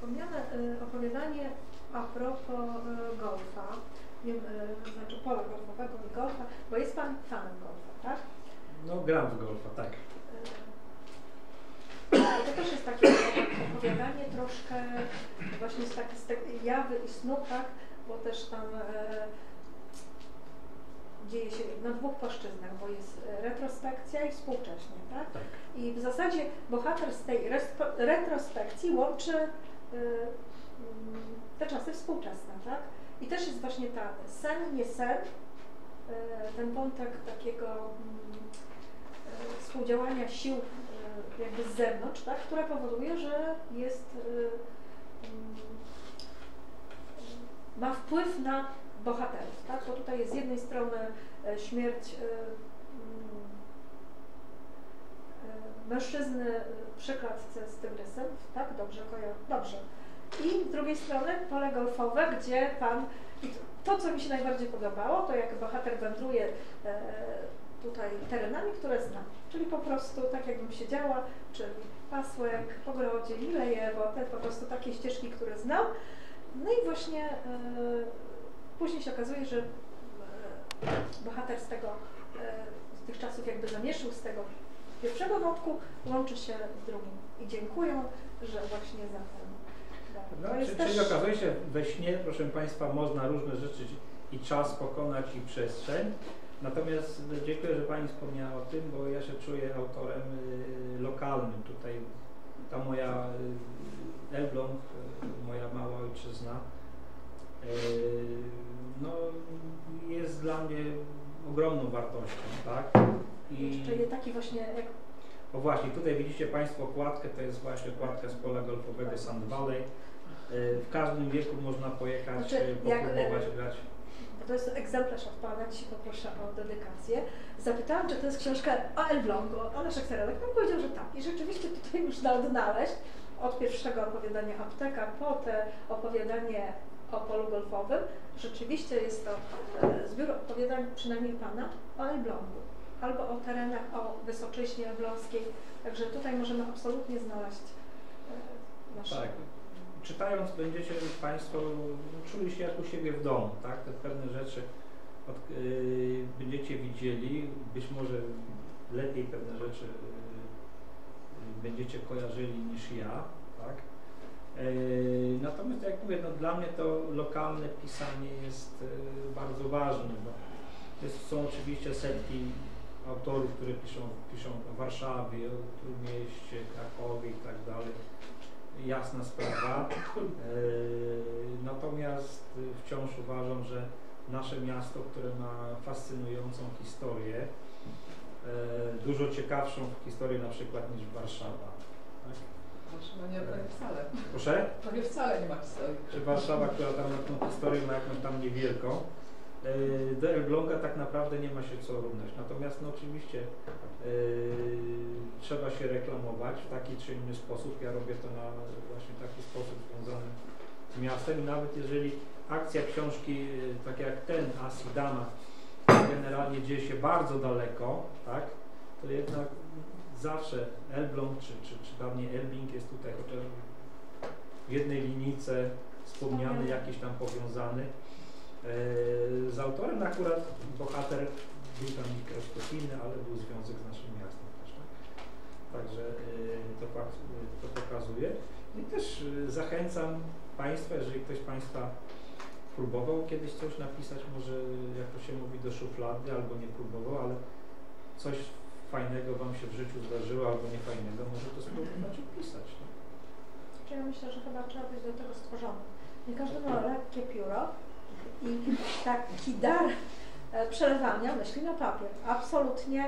S1: wspomniane opowiadanie a propos golfa, nie, znaczy pola golfowego i golfa, bo jest Pan fanem golfa, tak?
S2: No gram w golfa, tak.
S1: To też jest takie opowiadanie troszkę właśnie z tej jawy i snu, tak? Bo też tam dzieje się na dwóch płaszczyznach, bo jest retrospekcja i współcześnie, tak?
S2: Tak.
S1: I w zasadzie bohater z tej retrospekcji łączy te czasy współczesne, tak? I też jest właśnie ta sen, nie sen, ten wątek takiego współdziałania sił jakby z zewnątrz, tak? Które powoduje, że jest ma wpływ na bohaterów, tak? Bo tutaj jest z jednej strony śmierć mężczyzny przy klatce z tygrysem, tak? Dobrze, dobrze. I z drugiej strony pole golfowe, gdzie Pan, i to co mi się najbardziej podobało, to jak bohater wędruje tutaj terenami, które znam, czyli po prostu tak jakbym siedziała, czyli pasłek, pogrodzie, Milejewo, te po prostu takie ścieżki, które znam. No i właśnie później się okazuje, że bohater z tego, z tych czasów jakby zamieszył z tego pierwszego wątku, łączy się z drugim i dziękują, że właśnie za ten.
S2: No,
S1: czyli
S2: też... okazuje się, we śnie, proszę Państwa, można różne rzeczy i czas pokonać i przestrzeń. Natomiast dziękuję, że Pani wspomniała o tym, bo ja się czuję autorem lokalnym. Tutaj ta moja Elbląg, moja mała ojczyzna, no, jest dla mnie ogromną wartością, tak?
S1: I jeszcze taki właśnie jak...
S2: O właśnie, tutaj widzicie Państwo okładkę, to jest właśnie okładka z pola golfowego Sand Valley. W każdym wieku można pojechać,
S1: znaczy,
S2: popróbować grać.
S1: To jest egzemplarz od Pana, dzisiaj poproszę o dedykację. Zapytałam, czy to jest książka o Elblągu, o naszych terenach. Pan powiedział, że tak. I rzeczywiście tutaj można odnaleźć od pierwszego opowiadania Apteka po te opowiadanie o polu golfowym. Rzeczywiście jest to zbiór opowiadań, przynajmniej Pana, o Elblągu. Albo o terenach, o Wysoczyźnie Elbląskiej. Także tutaj możemy absolutnie znaleźć nasze...
S2: Tak. Czytając będziecie Państwo czuli się jak u siebie w domu, tak? Te pewne rzeczy będziecie widzieli, być może lepiej pewne rzeczy będziecie kojarzyli niż ja, tak? Natomiast jak mówię, no, dla mnie to lokalne pisanie jest bardzo ważne, bo są oczywiście setki autorów, które piszą o Warszawie, o Trójmieście, Krakowie i tak dalej. Jasna sprawa, natomiast wciąż uważam, że nasze miasto, które ma fascynującą historię, dużo ciekawszą historię na przykład niż Warszawa. Tak?
S4: Warszawa nie ma wcale.
S2: Proszę?
S4: Prawie wcale nie ma historii.
S2: Czy Warszawa, która tam na tą historię ma jakąś tam niewielką, do Elbląga tak naprawdę nie ma się co równać. Natomiast no, oczywiście trzeba się reklamować w taki czy inny sposób. Ja robię to na właśnie taki sposób związany z miastem i nawet jeżeli akcja książki, tak jak ten As i Dama, generalnie dzieje się bardzo daleko, tak, to jednak zawsze Elbląg czy dawniej Elbing jest tutaj chociaż w jednej linijce wspomniany, jakiś tam powiązany. Z autorem akurat bohater był tam mikroskopijny, ale był związek z naszym miastem też, tak? Także to pokazuje. I też zachęcam Państwa, jeżeli ktoś z Państwa próbował kiedyś coś napisać, może jak to się mówi do szuflady, albo nie próbował, ale coś fajnego Wam się w życiu zdarzyło, albo niefajnego, może to spróbować opisać. Tak?
S1: Ja myślę, że chyba trzeba być do tego stworzony. Nie każdy ma lekkie pióro i taki dar przelewania myśli na papier. Absolutnie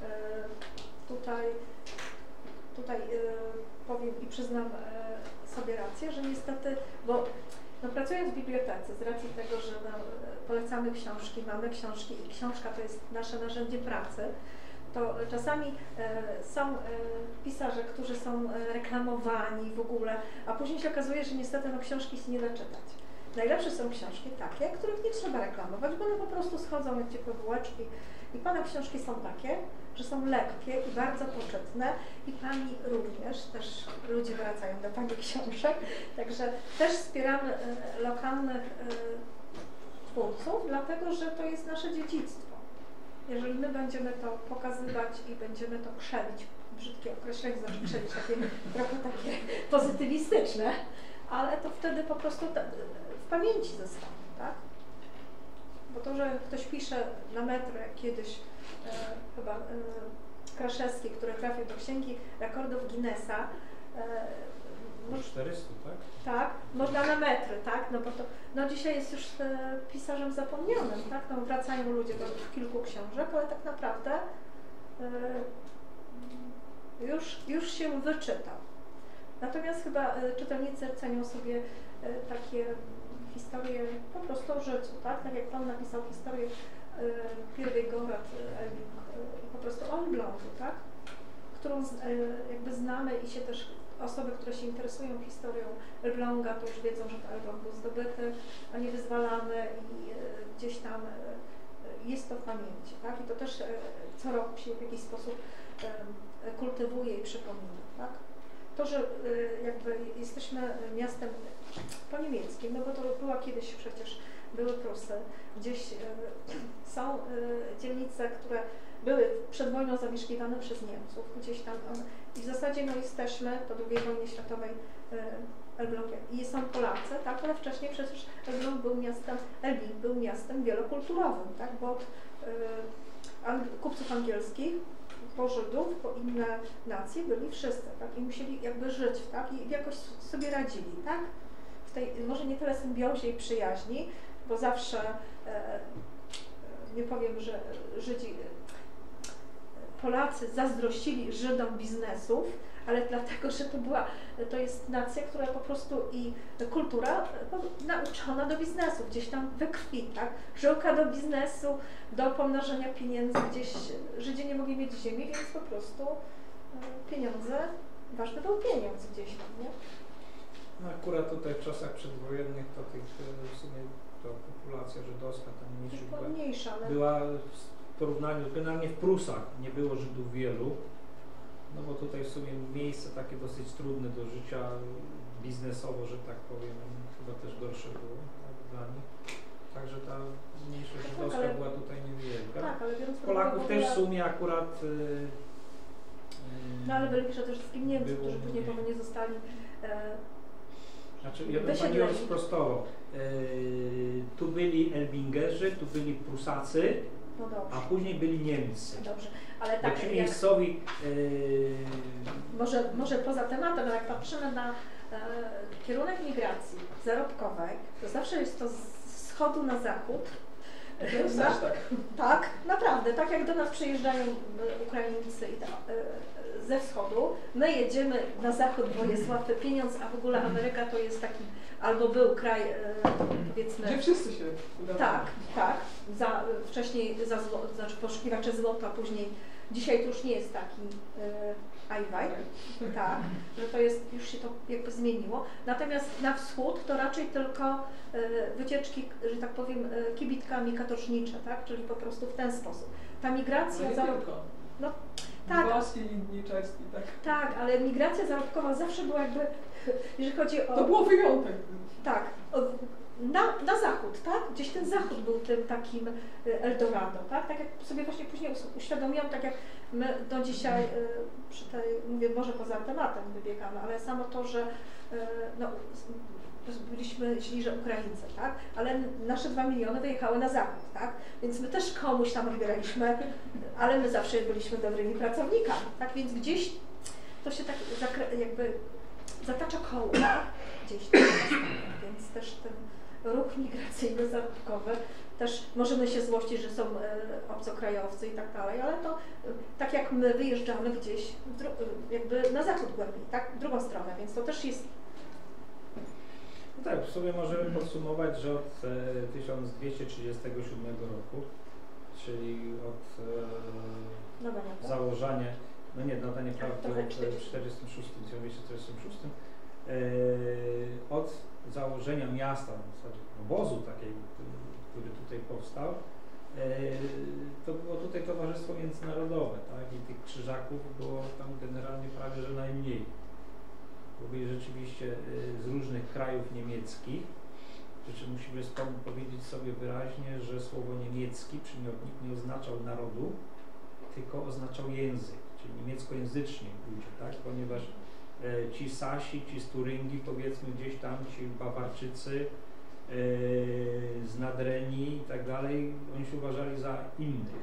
S1: tutaj powiem i przyznam sobie rację, że niestety, bo no, pracując w bibliotece, z racji tego, że no, polecamy książki, mamy książki i książka to jest nasze narzędzie pracy, to czasami są pisarze, którzy są reklamowani w ogóle, a później się okazuje, że niestety no, książki się nie da czytać. Najlepsze są książki takie, których nie trzeba reklamować, bo one po prostu schodzą jak ciepłe bułeczki. I Pana książki są takie, że są lekkie i bardzo poczytne i Pani również, też ludzie wracają do Pani książek, także też wspieramy lokalnych twórców, dlatego że to jest nasze dziedzictwo. Jeżeli my będziemy to pokazywać i będziemy to krzewić, brzydkie określenie, znaczy krzewić, trochę takie pozytywistyczne, ale to wtedy po prostu w pamięci zostanie, tak? Bo to, że ktoś pisze na metro, jak kiedyś chyba Kraszewski, który trafił do Księgi Rekordów Guinnessa,
S2: No 400, tak?
S1: tak, można na metry, tak, no bo to, no dzisiaj jest już pisarzem zapomnianym, tak, no wracają ludzie do kilku książek, ale tak naprawdę już się wyczytał. Natomiast chyba czytelnicy cenią sobie takie historie po prostu o życiu, tak, tak jak Pan napisał historię Kierkegaard, po prostu o Elblągu, tak, którą jakby znamy i się też osoby, które się interesują historią Elbląga, to już wiedzą, że ten Elbląg był zdobyty, a nie wyzwalany i gdzieś tam jest to w pamięci, tak? I to też co roku się w jakiś sposób kultywuje i przypomina, tak? To, że jakby jesteśmy miastem po niemieckim, no bo to była kiedyś przecież, były Prusy, gdzieś są dzielnice, które były przed wojną zamieszkiwane przez Niemców, gdzieś tam i w zasadzie no jesteśmy po II wojnie światowej Elblągiem i są Polacy, tak, ale wcześniej przecież Elbląg był miastem wielokulturowym, tak, bo kupców angielskich, po Żydów, po inne nacje byli wszyscy, tak, i musieli jakby żyć, tak, i jakoś sobie radzili, tak, w tej, może nie tyle symbiozie i przyjaźni, bo zawsze, nie powiem, że Polacy zazdrościli Żydom biznesów, ale dlatego, że to jest nacja, która po prostu i kultura nauczona do biznesu, gdzieś tam we krwi, tak? Żyłka do biznesu, do pomnożenia pieniędzy, gdzieś Żydzi nie mogli mieć ziemi, więc po prostu pieniądze, ważny był pieniądz gdzieś tam, nie?
S2: No akurat tutaj w czasach przedwojennych to tych w sumie to populacja żydowska tam
S1: mniejsza, ale
S2: była w porównaniu, generalnie w Prusach nie było Żydów wielu, no bo tutaj w sumie miejsce takie dosyć trudne do życia biznesowo, że tak powiem, chyba też gorsze było dla nich. Także ta mniejszość żydowska była tutaj niewielka.
S1: Tak, ale biorąc
S2: Polaków też w sumie akurat
S1: no ale byli przede wszystkim Niemcy, którzy później po wojnie zostali
S2: znaczy, ja bym Pani ją sprostował. Tu byli Elbingerzy, tu byli Prusacy,
S1: no
S2: a później byli Niemcy.
S1: Dobrze, ale tak.
S2: Ci miejscowi.
S1: Może poza tematem, ale jak patrzymy na kierunek migracji zarobkowej, to zawsze jest to z wschodu na zachód. Tak, naprawdę. Tak jak do nas przyjeżdżają Ukraińcy ze wschodu, my jedziemy na zachód, bo jest łatwy pieniądz, a w ogóle Ameryka to jest taki, albo był kraj, powiedzmy...
S4: Gdzie wszyscy się udawało.
S1: Tak. Wcześniej znaczy poszukiwacze złota, później, dzisiaj to już nie jest taki ajwaj, tak, że to jest, już się to jakby zmieniło. Natomiast na wschód to raczej tylko wycieczki, że tak powiem, kibitkami katorżnicze, tak, czyli po prostu w ten sposób. Ta migracja zarobkowa. No, tak.
S4: Włoski, inni, czeski, tak.
S1: Tak, ale migracja zarobkowa zawsze była jakby, jeżeli chodzi o...
S4: To było wyjątek.
S1: Tak, na zachód, tak? Gdzieś ten zachód był tym takim Eldorado, tak? Tak jak sobie właśnie później uświadomiłam, tak jak my do dzisiaj przy tej, mówię, może poza tematem wybiegamy, ale samo to, że no, byliśmy źli, że Ukraińcy, tak? Ale nasze 2 miliony wyjechały na zachód, tak? Więc my też komuś tam odbieraliśmy, ale my zawsze byliśmy dobrymi pracownikami, tak? Więc gdzieś to się tak jakby zatacza koło, tak? Gdzieś tam, więc też ten ruch migracyjny, zarobkowy, też możemy się złościć, że są obcokrajowcy i tak dalej, ale to tak jak my wyjeżdżamy gdzieś jakby na zachód głębiej, tak? W drugą stronę, więc to też jest...
S2: No tak, w sumie możemy podsumować, że od 1237 roku, czyli od założenia, no nie, nadanie praw od 1946, Od założenia miasta, w zasadzie obozu takiego, który tutaj powstał, to było tutaj towarzystwo międzynarodowe, tak? I tych krzyżaków było tam generalnie prawie że najmniej. Bo byli rzeczywiście z różnych krajów niemieckich. Przy czym musimy powiedzieć sobie wyraźnie, że słowo niemiecki, przymiotnik, nie oznaczał narodu, tylko oznaczał język, czyli niemieckojęzyczni ludzie, tak? Ponieważ ci Sasi, ci z Turyngii, powiedzmy gdzieś tam, ci Bawarczycy z Nadrenii i tak dalej, oni się uważali za innych,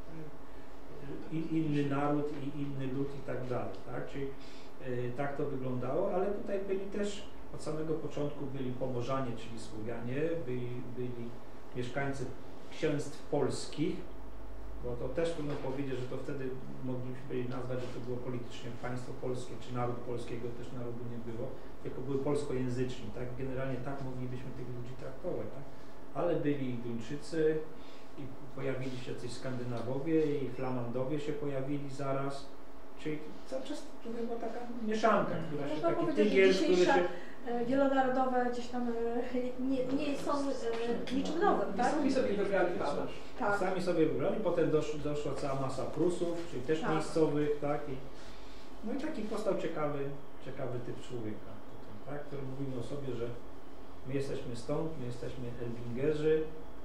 S2: inny naród i inny lud i tak dalej, tak? Czyli tak to wyglądało, ale tutaj byli też od samego początku byli Pomorzanie, czyli Słowianie, byli mieszkańcy księstw polskich, bo to też trudno powiedzieć, że to wtedy moglibyśmy nazwać, że to było politycznie państwo polskie, czy naród polskiego też narodu nie było, tylko były polskojęzyczni, tak? Generalnie tak moglibyśmy tych ludzi traktować, tak? Ale byli Duńczycy i pojawili się jacyś Skandynawowie i Flamandowie się pojawili zaraz, czyli cały czas to była taka mieszanka, która się, taki tygiel, który się...
S1: Wielonarodowe gdzieś tam nie są niczym nowym, tak?
S4: Sami sobie wybrali pana.
S1: Tak.
S2: Sami sobie wybrali, potem doszła cała masa Prusów, czyli też
S1: tak.
S2: miejscowych, tak? No i taki powstał ciekawy typ człowieka, tak? Który mówimy o sobie, że my jesteśmy stąd, my jesteśmy Elbingerzy,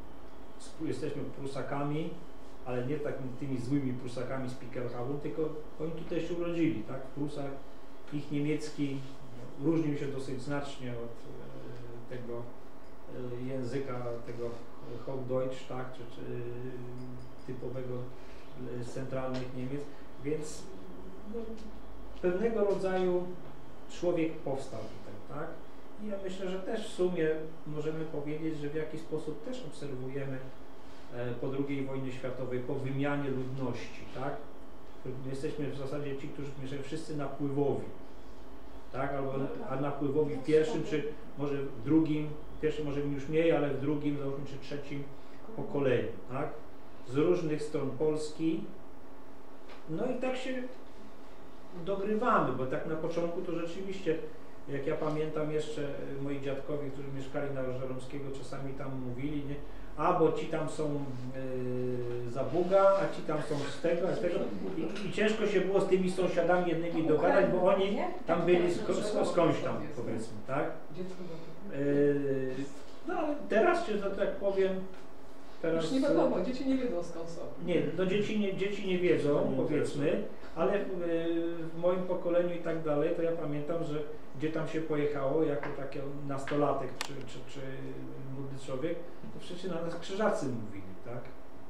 S2: jesteśmy Prusakami, ale nie takimi tymi Prusakami z Pickelhauen, tylko oni tutaj się urodzili, tak? W Prusach ich niemiecki różnił się dosyć znacznie od tego języka, tego Hochdeutsch, tak, czy typowego z centralnych Niemiec, więc no, pewnego rodzaju człowiek powstał tutaj, tak? I ja myślę, że też w sumie możemy powiedzieć, że w jakiś sposób też obserwujemy po II wojnie światowej, po wymianie ludności, tak? Jesteśmy w zasadzie ci, którzy mieszkają wszyscy napływowi. Tak, albo a napływowi w pierwszym, czy może w drugim, w pierwszym może już mniej, ale w drugim, czy trzecim pokoleniu, tak? Z różnych stron Polski. No i tak się dogrywamy, bo tak na początku to rzeczywiście, jak ja pamiętam jeszcze moi dziadkowie, którzy mieszkali na Żeromskiego, czasami tam mówili, nie? A bo ci tam są za Buga, a ci tam są z tego, a z tego. I ciężko się było z tymi sąsiadami jednymi dogadać, bo oni tam byli skądś tam, powiedzmy, tak? No ale teraz, że tak powiem, teraz...
S4: Już nie wiadomo, dzieci nie wiedzą skąd są.
S2: Nie, no dzieci nie wiedzą, powiedzmy, ale w moim pokoleniu i tak dalej, to ja pamiętam, że gdzie tam się pojechało, jako taki nastolatek czy młody człowiek, to przecież na nas krzyżacy mówili, tak?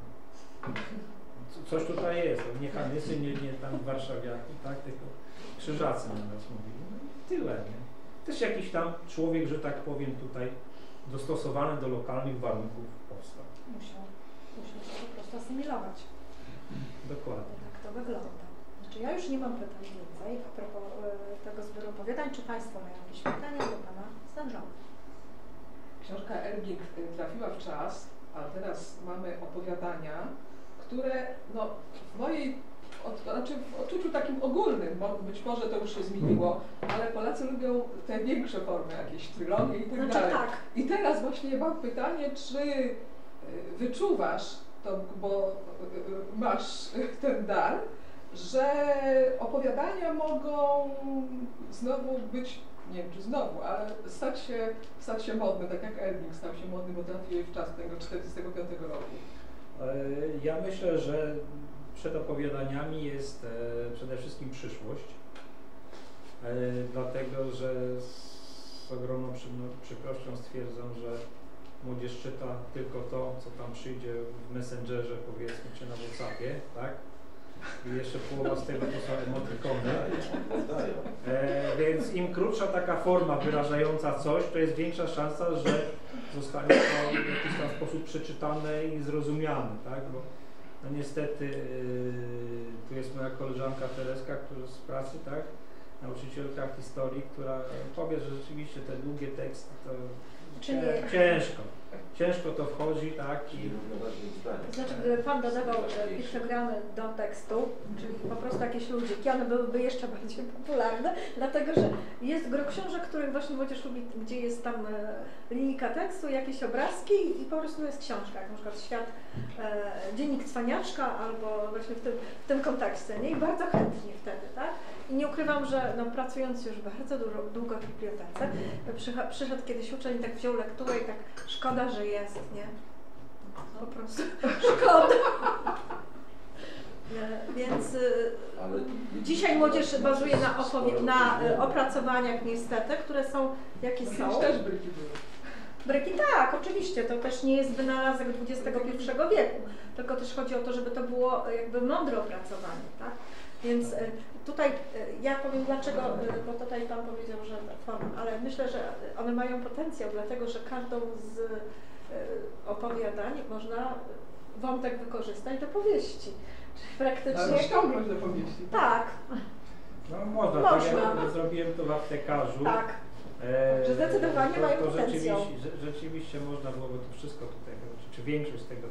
S2: Coś tutaj jest, nie Hanysy, nie tam warszawiaki, tak? Tylko krzyżacy na nas mówili. No i tyle, nie? Też jakiś tam człowiek, że tak powiem, tutaj dostosowany do lokalnych warunków powstał.
S1: Musiał się po prostu asymilować.
S2: Dokładnie.
S1: Tak to wygląda. Znaczy ja już nie mam pytań więcej a propos tego zbioru opowiadań. Czy Państwo mają jakieś pytania do Pana Sandra?
S4: Książka Erbing trafiła w czas, a teraz mamy opowiadania, które no, w mojej, znaczy w odczuciu takim ogólnym, być może to już się zmieniło, ale Polacy lubią te większe formy, jakieś trylogie i tak dalej.
S1: Tak.
S4: I teraz właśnie mam pytanie, czy wyczuwasz to, bo masz ten dar, że opowiadania mogą znowu być, nie wiem czy znowu, ale stać się modne, tak jak Erbing stał się modny, bo trafił w czas tego 45 roku.
S2: Ja myślę, że przed opowiadaniami jest przede wszystkim przyszłość, dlatego że z ogromną przykrością stwierdzam, że młodzież czyta tylko to, co tam przyjdzie w Messengerze, powiedzmy, czy na WhatsAppie, tak? I jeszcze połowa z tego to są emotykony. Więc im krótsza taka forma wyrażająca coś, to jest większa szansa, że zostanie to w jakiś tam sposób przeczytane i zrozumiane, tak? Bo no niestety tu jest moja koleżanka Tereska, która z pracy, tak? Nauczycielka historii, która powie, że rzeczywiście te długie teksty to ciężko to wchodzi, tak?
S1: To znaczy, gdyby Pan dodawał piktogramy do tekstu, czyli po prostu jakieś ludziki, one byłyby jeszcze bardziej popularne, dlatego że jest gro książek, których właśnie młodzież lubi, gdzie jest tam linijka tekstu, jakieś obrazki i po prostu jest książka, jak na przykład Świat, Dziennik Cwaniaczka albo właśnie w tym kontekście, nie? I bardzo chętnie wtedy, tak? I nie ukrywam, że no, pracując już bardzo długo w bibliotece, przyszedł kiedyś uczeń i tak wziął lekturę i tak szkoda, że jest, nie? Po prostu szkoda. Więc dzisiaj młodzież bazuje na opracowaniach niestety, które są jakie są.
S4: Też bryki były.
S1: Bryki tak, oczywiście, to też nie jest wynalazek XXI wieku, tylko też chodzi o to, żeby to było jakby mądre opracowanie, tak? Więc tutaj ja powiem dlaczego, bo tutaj Pan powiedział, że forma, ale myślę, że one mają potencjał, dlatego że każdą z opowiadań można wątek wykorzystać do powieści. Czyli praktycznie...
S4: ściągnąć do powieści.
S1: Tak.
S2: No można. Tak jak zrobiłem to w aptekarzu.
S1: Tak. Że zdecydowanie mają
S2: to
S1: potencjał.
S2: rzeczywiście można byłoby to wszystko tutaj, czy większość z tego,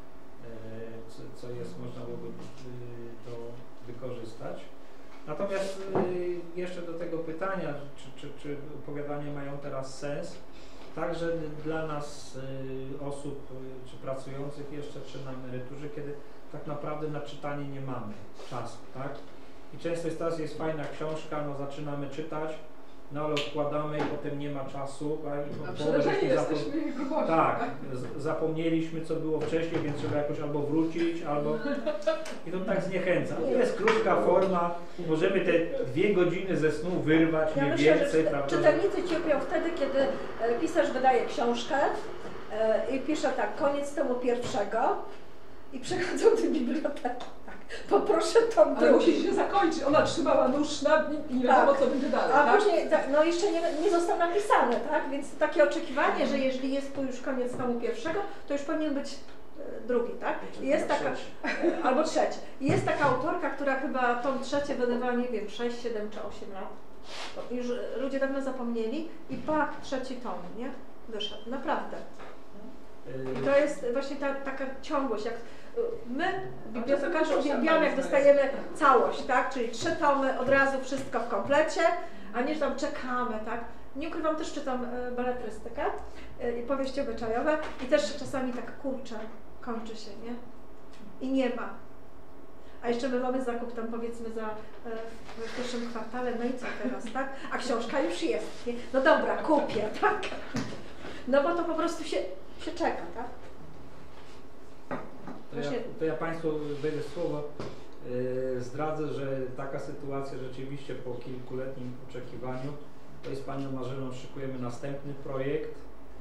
S2: co jest, można byłoby to wykorzystać. Natomiast jeszcze do tego pytania, czy opowiadania mają teraz sens, także dla nas osób, czy pracujących jeszcze, czy na emeryturze, kiedy tak naprawdę na czytanie nie mamy czasu, tak? I często jest teraz, jest fajna książka, no zaczynamy czytać, no ale odkładamy i potem nie ma czasu.
S4: A przerażeni jesteśmy grubości.
S2: Tak, zapomnieliśmy co było wcześniej, więc trzeba jakoś albo wrócić, albo... I to tak zniechęca. To jest krótka forma, możemy te 2 godziny ze snu wyrwać,
S1: ja
S2: nie
S1: myślę,
S2: więcej,
S1: że
S2: prawda?
S1: czytelnicy cierpią wtedy, kiedy pisarz wydaje książkę i pisze tak, koniec tomu pierwszego i przechodzą do biblioteki. Poproszę tą
S4: Ale musi się zakończyć. Ona trzymała nóż nad nim i nie wiadomo, co będzie dalej.
S1: A
S4: tak?
S1: później, no jeszcze nie został napisany, tak? Więc takie oczekiwanie, że jeżeli jest tu już koniec tomu pierwszego, to już powinien być drugi, tak? I jest taka, albo trzeci. I jest taka autorka, która chyba tom trzecie wydawała, nie wiem, 6, 7 czy 8 lat. To już ludzie dawno zapomnieli i trzeci tom, nie? Wyszedł, naprawdę. I to jest właśnie taka ciągłość, jak my, bibliotekarze, uwielbiamy, jak dostajemy całość, tak? Czyli 3 tomy, od razu wszystko w komplecie, a nie, że tam czekamy, tak? Nie ukrywam, też czytam beletrystykę i powieści obyczajowe i też czasami tak kurczę, kończy się, nie? I nie ma. A jeszcze my mamy zakup tam powiedzmy w pierwszym kwartale, no i co teraz, tak? A książka już jest, nie? No dobra, kupię, tak? No bo to po prostu się czeka, tak?
S2: To ja Państwu wejdę słowo. Zdradzę, że taka sytuacja rzeczywiście po kilkuletnim oczekiwaniu, to z Panią Marzeną szykujemy następny projekt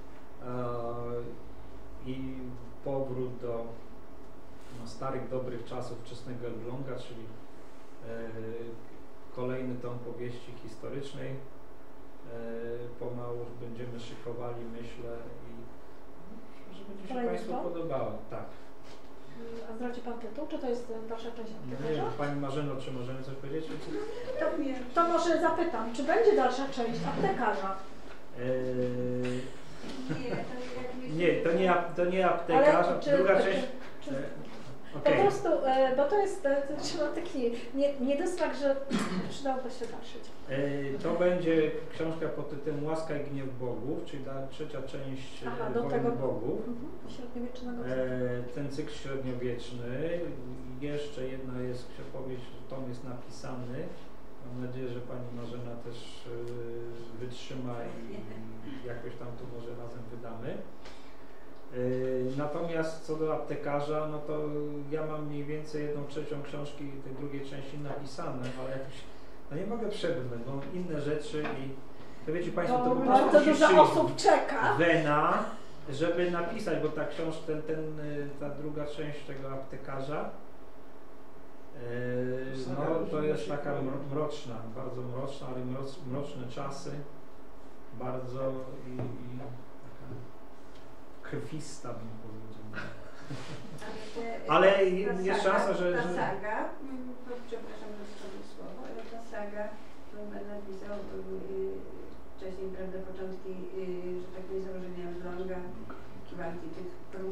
S2: i powrót do starych, dobrych czasów wczesnego Elbląga, czyli kolejny tom powieści historycznej. Pomału będziemy szykowali, myślę, i że będzie się Państwu podobało. Tak.
S1: A zdradzi Pan tytuł, czy to jest dalsza część aptekarza?
S2: Nie, Pani Marzeno, czy możemy coś powiedzieć?
S1: To może zapytam, czy będzie dalsza część aptekarza?
S2: To nie aptekarz, druga część...
S1: Po prostu, bo to jest trzeba taki niedosmak, że przydałoby się dalszyć.
S2: To będzie książka pod tytułem Łaska i gniew bogów, czyli trzecia część Wojny bogów.
S1: Średniowiecznego.
S2: Ten cykl średniowieczny. Jeszcze jedna jest opowieść, że tom jest napisany. Mam nadzieję, że Pani Marzena też wytrzyma i jakoś tam to może razem wydamy. Natomiast co do aptekarza, no to ja mam mniej więcej 1/3 książki tej drugiej części napisane, ale jakoś, no nie mogę przebrnąć, bo mam inne rzeczy i to wiecie Państwo, to
S1: bardzo dużo osób czeka.
S2: Wena, żeby napisać, bo ta książka, ta druga część tego aptekarza, no to jest taka mroczna, bardzo mroczna, ale mroczne czasy, bardzo i krwista, bym powiedział. Ale jest szansa, że...
S6: Ta saga, przepraszam, że wchodzę w słowo, ale ta saga, którą Pan napisał wcześniej, prawda, początki, że tak powiem, założenia Elbląga, Kiwanki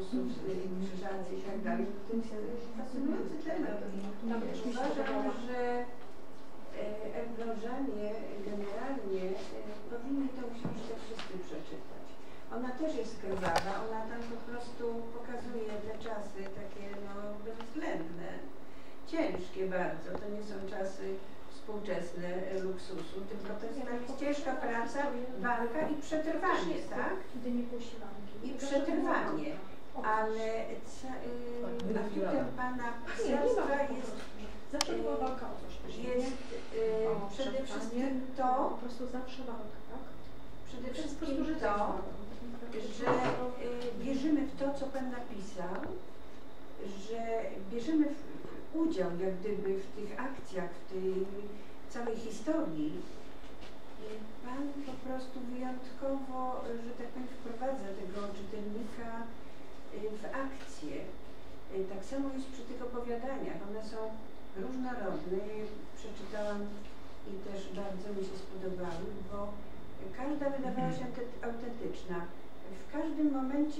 S6: Ursus, krzyżacy i tak dalej. To jest fascynujący temat. Uważam, że Elblążanie generalnie powinni tę książkę wszyscy przeczytać. Ona też jest krwawa, ona tam po prostu pokazuje te czasy takie no bezwzględne, ciężkie bardzo. To nie są czasy współczesne luksusu, tylko to jest tam ciężka praca, walka i przetrwanie, tak? I przetrwanie. Ale atutem pana pisarstwa jest
S1: zawsze była walka o coś.
S6: Jest przede wszystkim to,
S1: po prostu zawsze walka, tak?
S6: Przede wszystkim to, że wierzymy w to, co Pan napisał, że bierzemy udział jak gdyby w tych akcjach, w tej całej historii. I Pan po prostu wyjątkowo, że tak powiem, wprowadza tego czytelnika w akcję. Tak samo jest przy tych opowiadaniach. One są różnorodne. Przeczytałam i też bardzo mi się spodobały, bo każda wydawała się autentyczna. W każdym momencie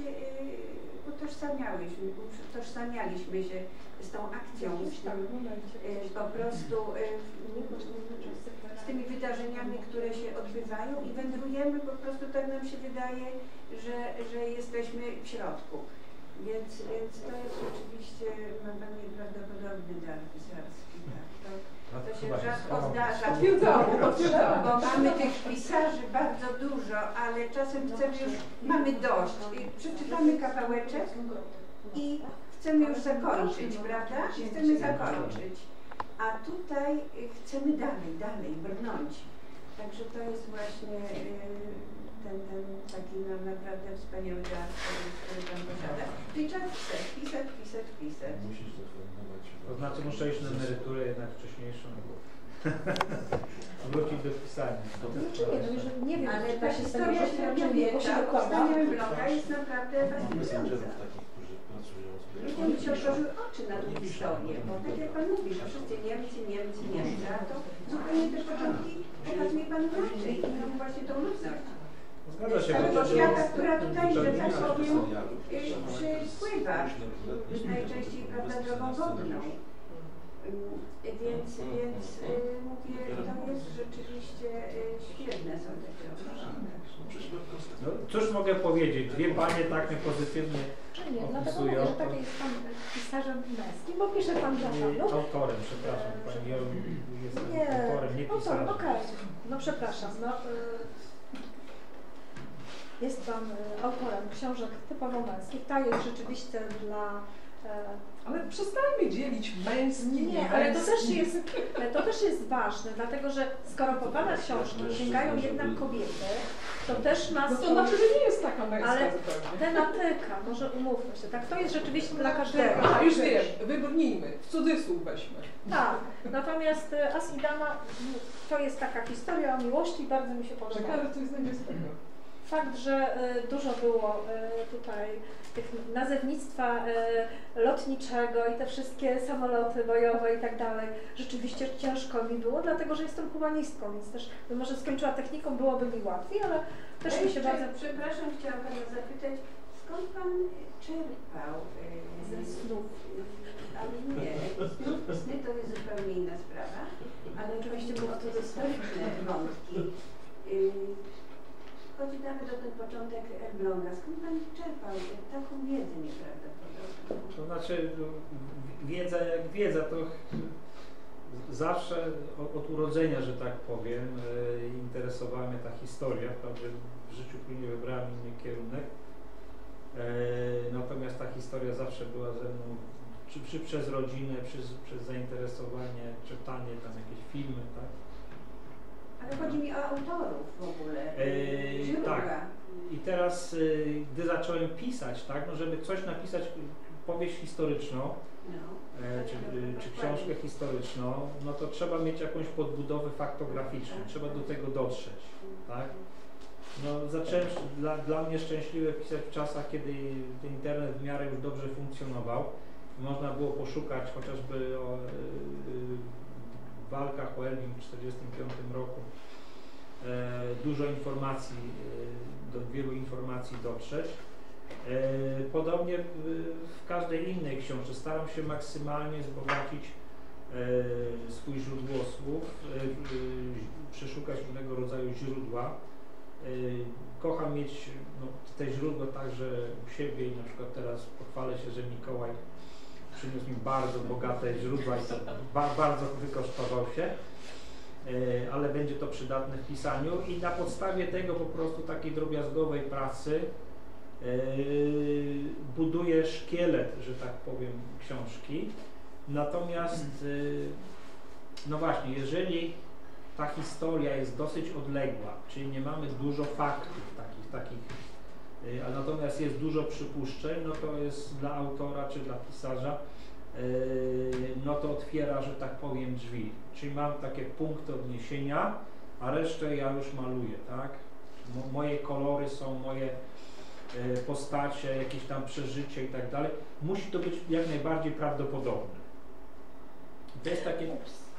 S6: utożsamialiśmy się z tą akcją, po prostu z tymi wydarzeniami, które się odbywają i wędrujemy, po prostu tak nam się wydaje, że jesteśmy w środku. Więc to jest rzeczywiście, ma Pan nieprawdopodobny dar pisarski. Tak? To się rzadko zdarza, bo mamy tych pisarzy bardzo dużo, ale czasem chcemy już, mamy dość. Przeczytamy kawałeczek i chcemy już zakończyć, prawda? Chcemy zakończyć. A tutaj chcemy dalej brnąć. Także to jest właśnie ten taki naprawdę wspaniały dar, który Pan posiada. Czyli trzeba pisać.
S5: Musisz zdefiniować.
S2: To znaczy muszę iść na emeryturę jednak wcześniejszą. Wrócić do pisania.
S1: Nie wiem,
S6: ale ta historia średniowiecza, powstania Elbląga jest naprawdę fascynująca. Ludziom się otworzyły oczy na tę historię, bo tak jak Pan mówi, że wszyscy Niemcy, a to zupełnie te początki pokazuje Pan inaczej i mam właśnie tą ludność.
S2: Zgadza się,
S6: Całego świata, która tutaj, że tak powiem, przypływa najczęściej, prawda, drogą wodną. Więc mówię, to jest rzeczywiście świetne są te książki.
S2: No, cóż mogę powiedzieć? Dwie panie tak mnie pozytywnie
S1: nie, dlatego mówię, że taki jest Pan pisarzem męskim, bo pisze Pan dla panów.
S2: Autorem, przepraszam, Pani jest autorem, nie pisarzem.
S1: Okej. No przepraszam. No, jest Pan autorem książek typowo męskich. Ta jest rzeczywiście dla...
S4: Ale przestańmy dzielić męski i
S1: nie, ale to też jest ważne, dlatego że skoro po Pana książki sięgają jednak kobiety, to też ma
S4: no to znaczy, że nie jest taka męska
S1: ale
S4: zupełnie.
S1: tematyka, może umówmy się, tak, to jest rzeczywiście dla każdego.
S4: A już wiem, wybrnijmy, w cudzysłów weźmy.
S1: Tak, natomiast As i Dama to jest taka historia o miłości, bardzo mi się podoba.
S4: Ciekawe, co znajdzie z tego.
S1: Fakt, że dużo było tutaj tych nazewnictwa lotniczego i te wszystkie samoloty bojowe i tak dalej, rzeczywiście ciężko mi było, dlatego że jestem humanistką, więc też może skończyła techniką, byłoby mi łatwiej, ale też mi się bardzo...
S6: Przepraszam, chciałam Pana zapytać, skąd Pan czerpał ze snów? Ale nie, sny to jest zupełnie inna sprawa, ale oczywiście były to historyczne wątki. Chodzi nawet o ten początek Elbląga. Skąd Pan czerpał taką wiedzę nieprawdopodobną?
S2: To znaczy, wiedza jak wiedza, to zawsze od urodzenia, że tak powiem, interesowała mnie ta historia. Wprawdzie w życiu później wybrałem inny kierunek. Natomiast ta historia zawsze była ze mną, czy przez rodzinę, przez zainteresowanie, czytanie, tam jakieś filmy, tak?
S6: Ale chodzi mi o autorów w ogóle,
S2: tak. I teraz, gdy zacząłem pisać, tak, no żeby coś napisać, powieść historyczną, czy książkę historyczną, no to trzeba mieć jakąś podbudowę faktograficzną, trzeba do tego dotrzeć, tak? No zacząłem dla mnie szczęśliwe pisać w czasach, kiedy ten internet w miarę już dobrze funkcjonował. Można było poszukać chociażby o walkach o Elbląg w 1945 roku, dużo informacji, do wielu informacji dotrzeć. Podobnie w każdej innej książce staram się maksymalnie wzbogacić swój źródłosłów, przeszukać różnego rodzaju źródła. Kocham mieć te źródła także u siebie i na przykład teraz pochwalę się, że Mikołaj przyniósł mi bardzo bogate źródła i to bardzo wykosztował się, ale będzie to przydatne w pisaniu i na podstawie tego po prostu takiej drobiazgowej pracy buduję szkielet, że tak powiem, książki. Natomiast no właśnie, jeżeli ta historia jest dosyć odległa, czyli nie mamy dużo faktów takich, a natomiast jest dużo przypuszczeń, no to jest dla autora czy dla pisarza, no to otwiera, że tak powiem, drzwi. Czyli mam takie punkty odniesienia, a resztę ja już maluję, tak? Moje kolory są, moje postacie, jakieś tam przeżycie i tak dalej. Musi to być jak najbardziej prawdopodobne. To jest takie...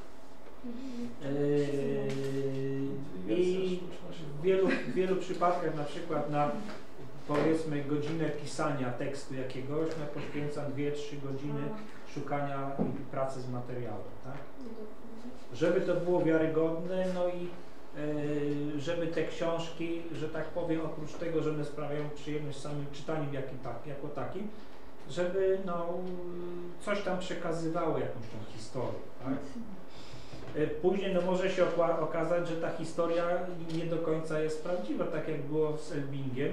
S2: I w wielu przypadkach, na przykład na powiedzmy godzinę pisania tekstu jakiegoś, no poświęcam 2-3 godziny szukania i pracy z materiałem, tak? Żeby to było wiarygodne, no i żeby te książki, że tak powiem, oprócz tego, że one sprawiają przyjemność samym czytaniem jako takim, żeby no, coś tam przekazywało, jakąś tą historię, tak? Później no, może się okazać, że ta historia nie do końca jest prawdziwa, tak jak było z Elbingiem,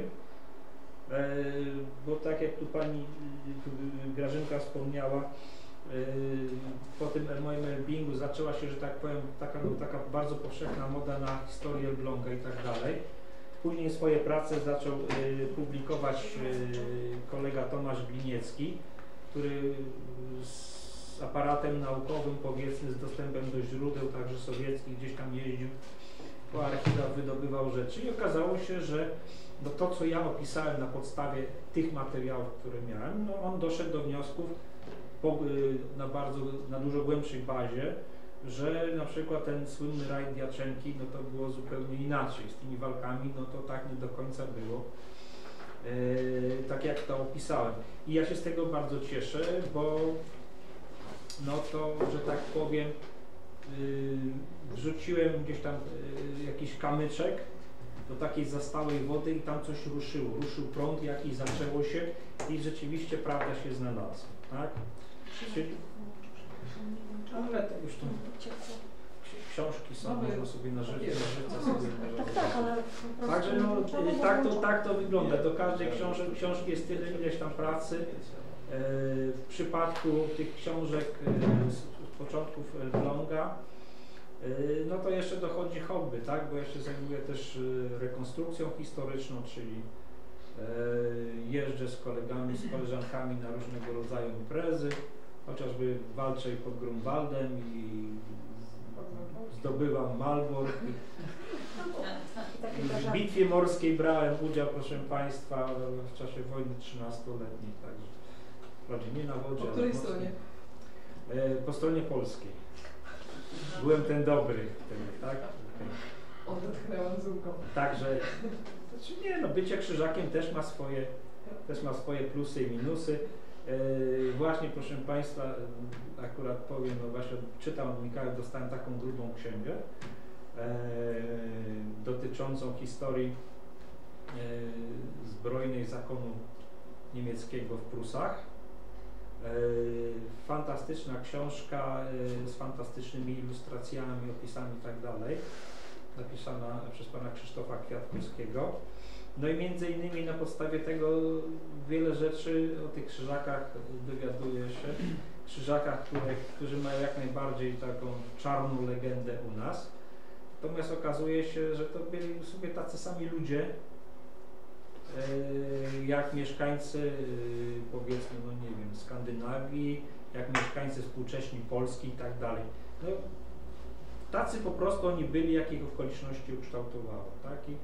S2: bo tak jak tu pani Grażynka wspomniała, po tym moim Elbingu zaczęła się, że tak powiem, taka bardzo powszechna moda na historię Elbląga i tak dalej. Później swoje prace zaczął publikować kolega Tomasz Gliniecki, który z aparatem naukowym, powiedzmy, z dostępem do źródeł, także sowieckich, gdzieś tam jeździł po archiwach, wydobywał rzeczy i okazało się, że no to, co ja opisałem na podstawie tych materiałów, które miałem, no on doszedł do wniosków na dużo głębszej bazie, że na przykład ten słynny rajd Jaczenki, no to było zupełnie inaczej. Z tymi walkami, no to tak nie do końca było, tak jak to opisałem. I ja się z tego bardzo cieszę, bo no to, że tak powiem, wrzuciłem gdzieś tam jakiś kamyczek do takiej zastałej wody i tam coś ruszyło. Ruszył prąd jakiś, zaczęło się i rzeczywiście prawda się znalazła, tak? Czyli, ale to już tu książki są, można sobie na żywce sobie.
S1: Tak, ale
S2: także no, tak to wygląda. Do każdej książki jest tyle ileś tam pracy. W przypadku tych książek z początków Elbląga, no to jeszcze dochodzi hobby, tak? Bo ja się zajmuję też rekonstrukcją historyczną, czyli jeżdżę z kolegami, z koleżankami na różnego rodzaju imprezy, chociażby walczę pod Grunwaldem i zdobywam Malbork. W bitwie morskiej brałem udział, proszę Państwa, w czasie wojny 13-letniej, także wprawdzie nie na wodzie.
S4: Po której stronie?
S2: Po stronie polskiej. Byłem ten dobry wtedy, tak?
S4: Odetchnęłam z łką.
S2: Także, znaczy nie no, bycie krzyżakiem też ma swoje plusy i minusy. Właśnie, proszę Państwa, akurat powiem, no właśnie czytam od Mikołaja, dostałem taką grubą księgę dotyczącą historii zbrojnej zakonu niemieckiego w Prusach. Fantastyczna książka z fantastycznymi ilustracjami, opisami i tak dalej, napisana przez pana Krzysztofa Kwiatkowskiego. No i między innymi na podstawie tego wiele rzeczy o tych krzyżakach dowiaduje się. Krzyżakach, którzy mają jak najbardziej taką czarną legendę u nas. Natomiast okazuje się, że to byli sobie tacy sami ludzie, jak mieszkańcy, powiedzmy, no nie wiem, Skandynawii, jak mieszkańcy współcześni Polski i tak dalej. No, tacy po prostu oni byli, jak ich okoliczności ukształtowało, tak? I,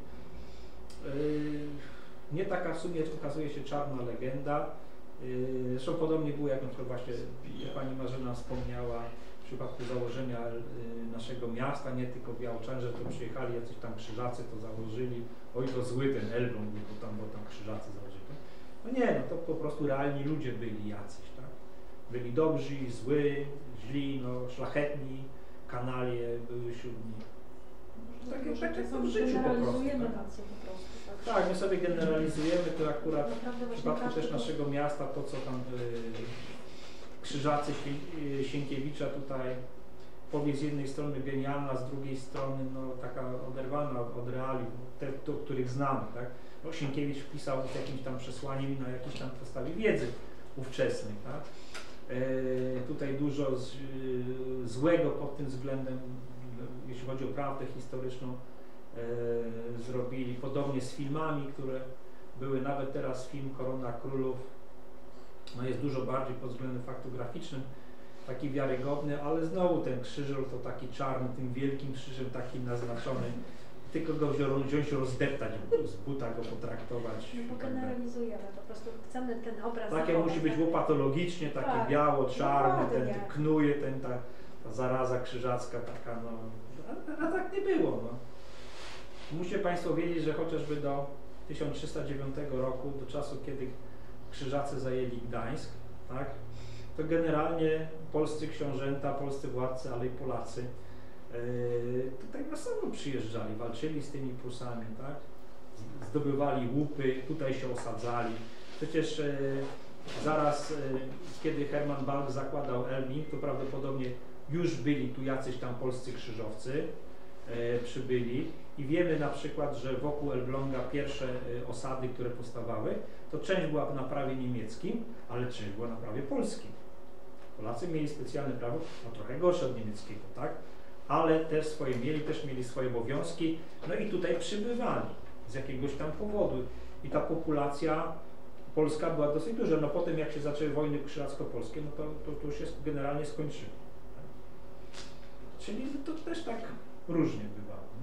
S2: nie taka w sumie okazuje się czarna legenda. Zresztą podobnie było, jak na przykład właśnie pani Marzena wspomniała, w przypadku założenia naszego miasta, nie tylko Białczan, że to przyjechali jacyś tam krzyżacy, to założyli, oj to zły ten Elbląg, bo tam krzyżacy założyli. No No nie, no to po prostu realni ludzie byli jacyś, tak? Byli dobrzy, źli, no szlachetni, kanalie były wśród nich. Tak jak to w życiu po prostu.
S1: Generalizujemy
S2: Tak?
S1: nację po prostu.
S2: Tak, my sobie generalizujemy, to akurat
S1: Naprawdę
S2: w
S1: właśnie
S2: przypadku
S1: każdy
S2: też
S1: to-
S2: naszego miasta, to co tam Krzyżacy Sienkiewicza tutaj powie z jednej strony genialna, z drugiej strony no, taka oderwana od realiów, te, których znamy. Tak? No, Sienkiewicz wpisał z jakimś tam przesłaniem i na jakiejś tam podstawie wiedzy ówczesnej. Tak? Tutaj dużo złego pod tym względem, jeśli chodzi o prawdę historyczną, zrobili. Podobnie z filmami, które były, nawet teraz film Korona Królów, no jest dużo bardziej pod względem faktograficznym taki wiarygodny, ale znowu ten krzyżol to taki czarny, tym wielkim krzyżem taki naznaczony, tylko go wziąć, rozdeptać, z buta go potraktować.
S1: No bo generalizujemy, po prostu chcemy ten obraz
S2: Takie
S1: zachować,
S2: musi być
S1: tak?
S2: łopatologicznie, takie
S1: Tak,
S2: biało-czarne, ten
S1: dokładnie.
S2: knuje, ta zaraza krzyżacka taka, no, a tak nie było. No. Musicie Państwo wiedzieć, że chociażby do 1309 roku, do czasu, kiedy Krzyżacy zajęli Gdańsk, tak, to generalnie polscy książęta, polscy władcy, ale i Polacy tutaj masowo przyjeżdżali, walczyli z tymi Prusami, tak, zdobywali łupy, tutaj się osadzali. Przecież zaraz, kiedy Hermann Balck zakładał Elbing, to prawdopodobnie już byli tu jacyś tam polscy krzyżowcy, przybyli i wiemy na przykład, że wokół Elbląga pierwsze osady, które powstawały, to część była na prawie niemieckim, ale część była na prawie polskim. Polacy mieli specjalne prawo, no trochę gorsze od niemieckiego, tak? Ale też swoje mieli, też mieli swoje obowiązki, no i tutaj przybywali z jakiegoś tam powodu. I ta populacja polska była dosyć duża. No potem jak się zaczęły wojny krzyżacko-polskie, no to już się generalnie skończyło. Czyli to też tak różnie bywało, nie?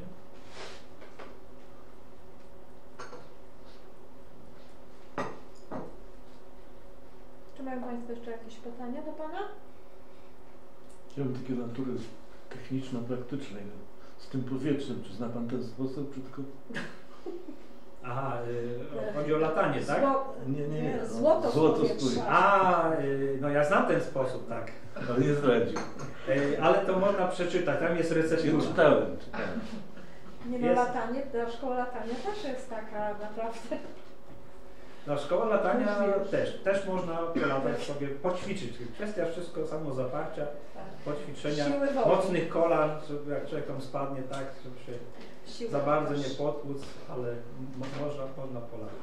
S1: Czy mają Państwo jeszcze jakieś pytania do Pana?
S5: Chciałbym takiej natury techniczno-praktycznej. Z tym powietrzem, czy zna Pan ten sposób, czy tylko...
S2: Aha, chodzi o latanie, tak?
S5: Nie.
S1: Złoto
S5: Złoto
S1: powietrza.
S5: spłynie.
S2: No ja znam ten sposób, tak.
S5: Ale nie zdradził.
S2: Ale to można przeczytać, tam jest receptura.
S5: Czytałem.
S1: Nie no,
S2: Jest.
S1: latanie, ta szkoła latania też jest taka naprawdę.
S2: No szkoła latania też można polatać sobie, poćwiczyć. Kwestia wszystko samozaparcia, poćwiczenia,
S1: Siły woli.
S2: mocnych kolan, żeby jak człowiek tam spadnie, tak, żeby się
S1: Siły
S2: za bardzo
S1: też.
S2: nie potłuc, ale można polatać.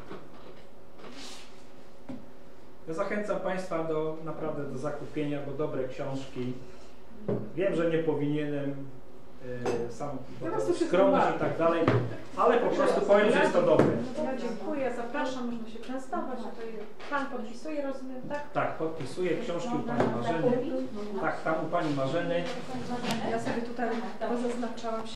S2: Ja zachęcam Państwa naprawdę do zakupienia, bo dobre książki. Wiem, że nie powinienem sam skromność i tak dalej, ale po prostu powiem, że jest to dobre.
S1: Ja dziękuję, zapraszam, można się częstować. Tutaj Pan podpisuje, rozumiem, tak?
S2: Tak, podpisuję książki u Pani Marzeny. Tak, tam u Pani Marzeny.
S1: Ja sobie tutaj pozaznaczałam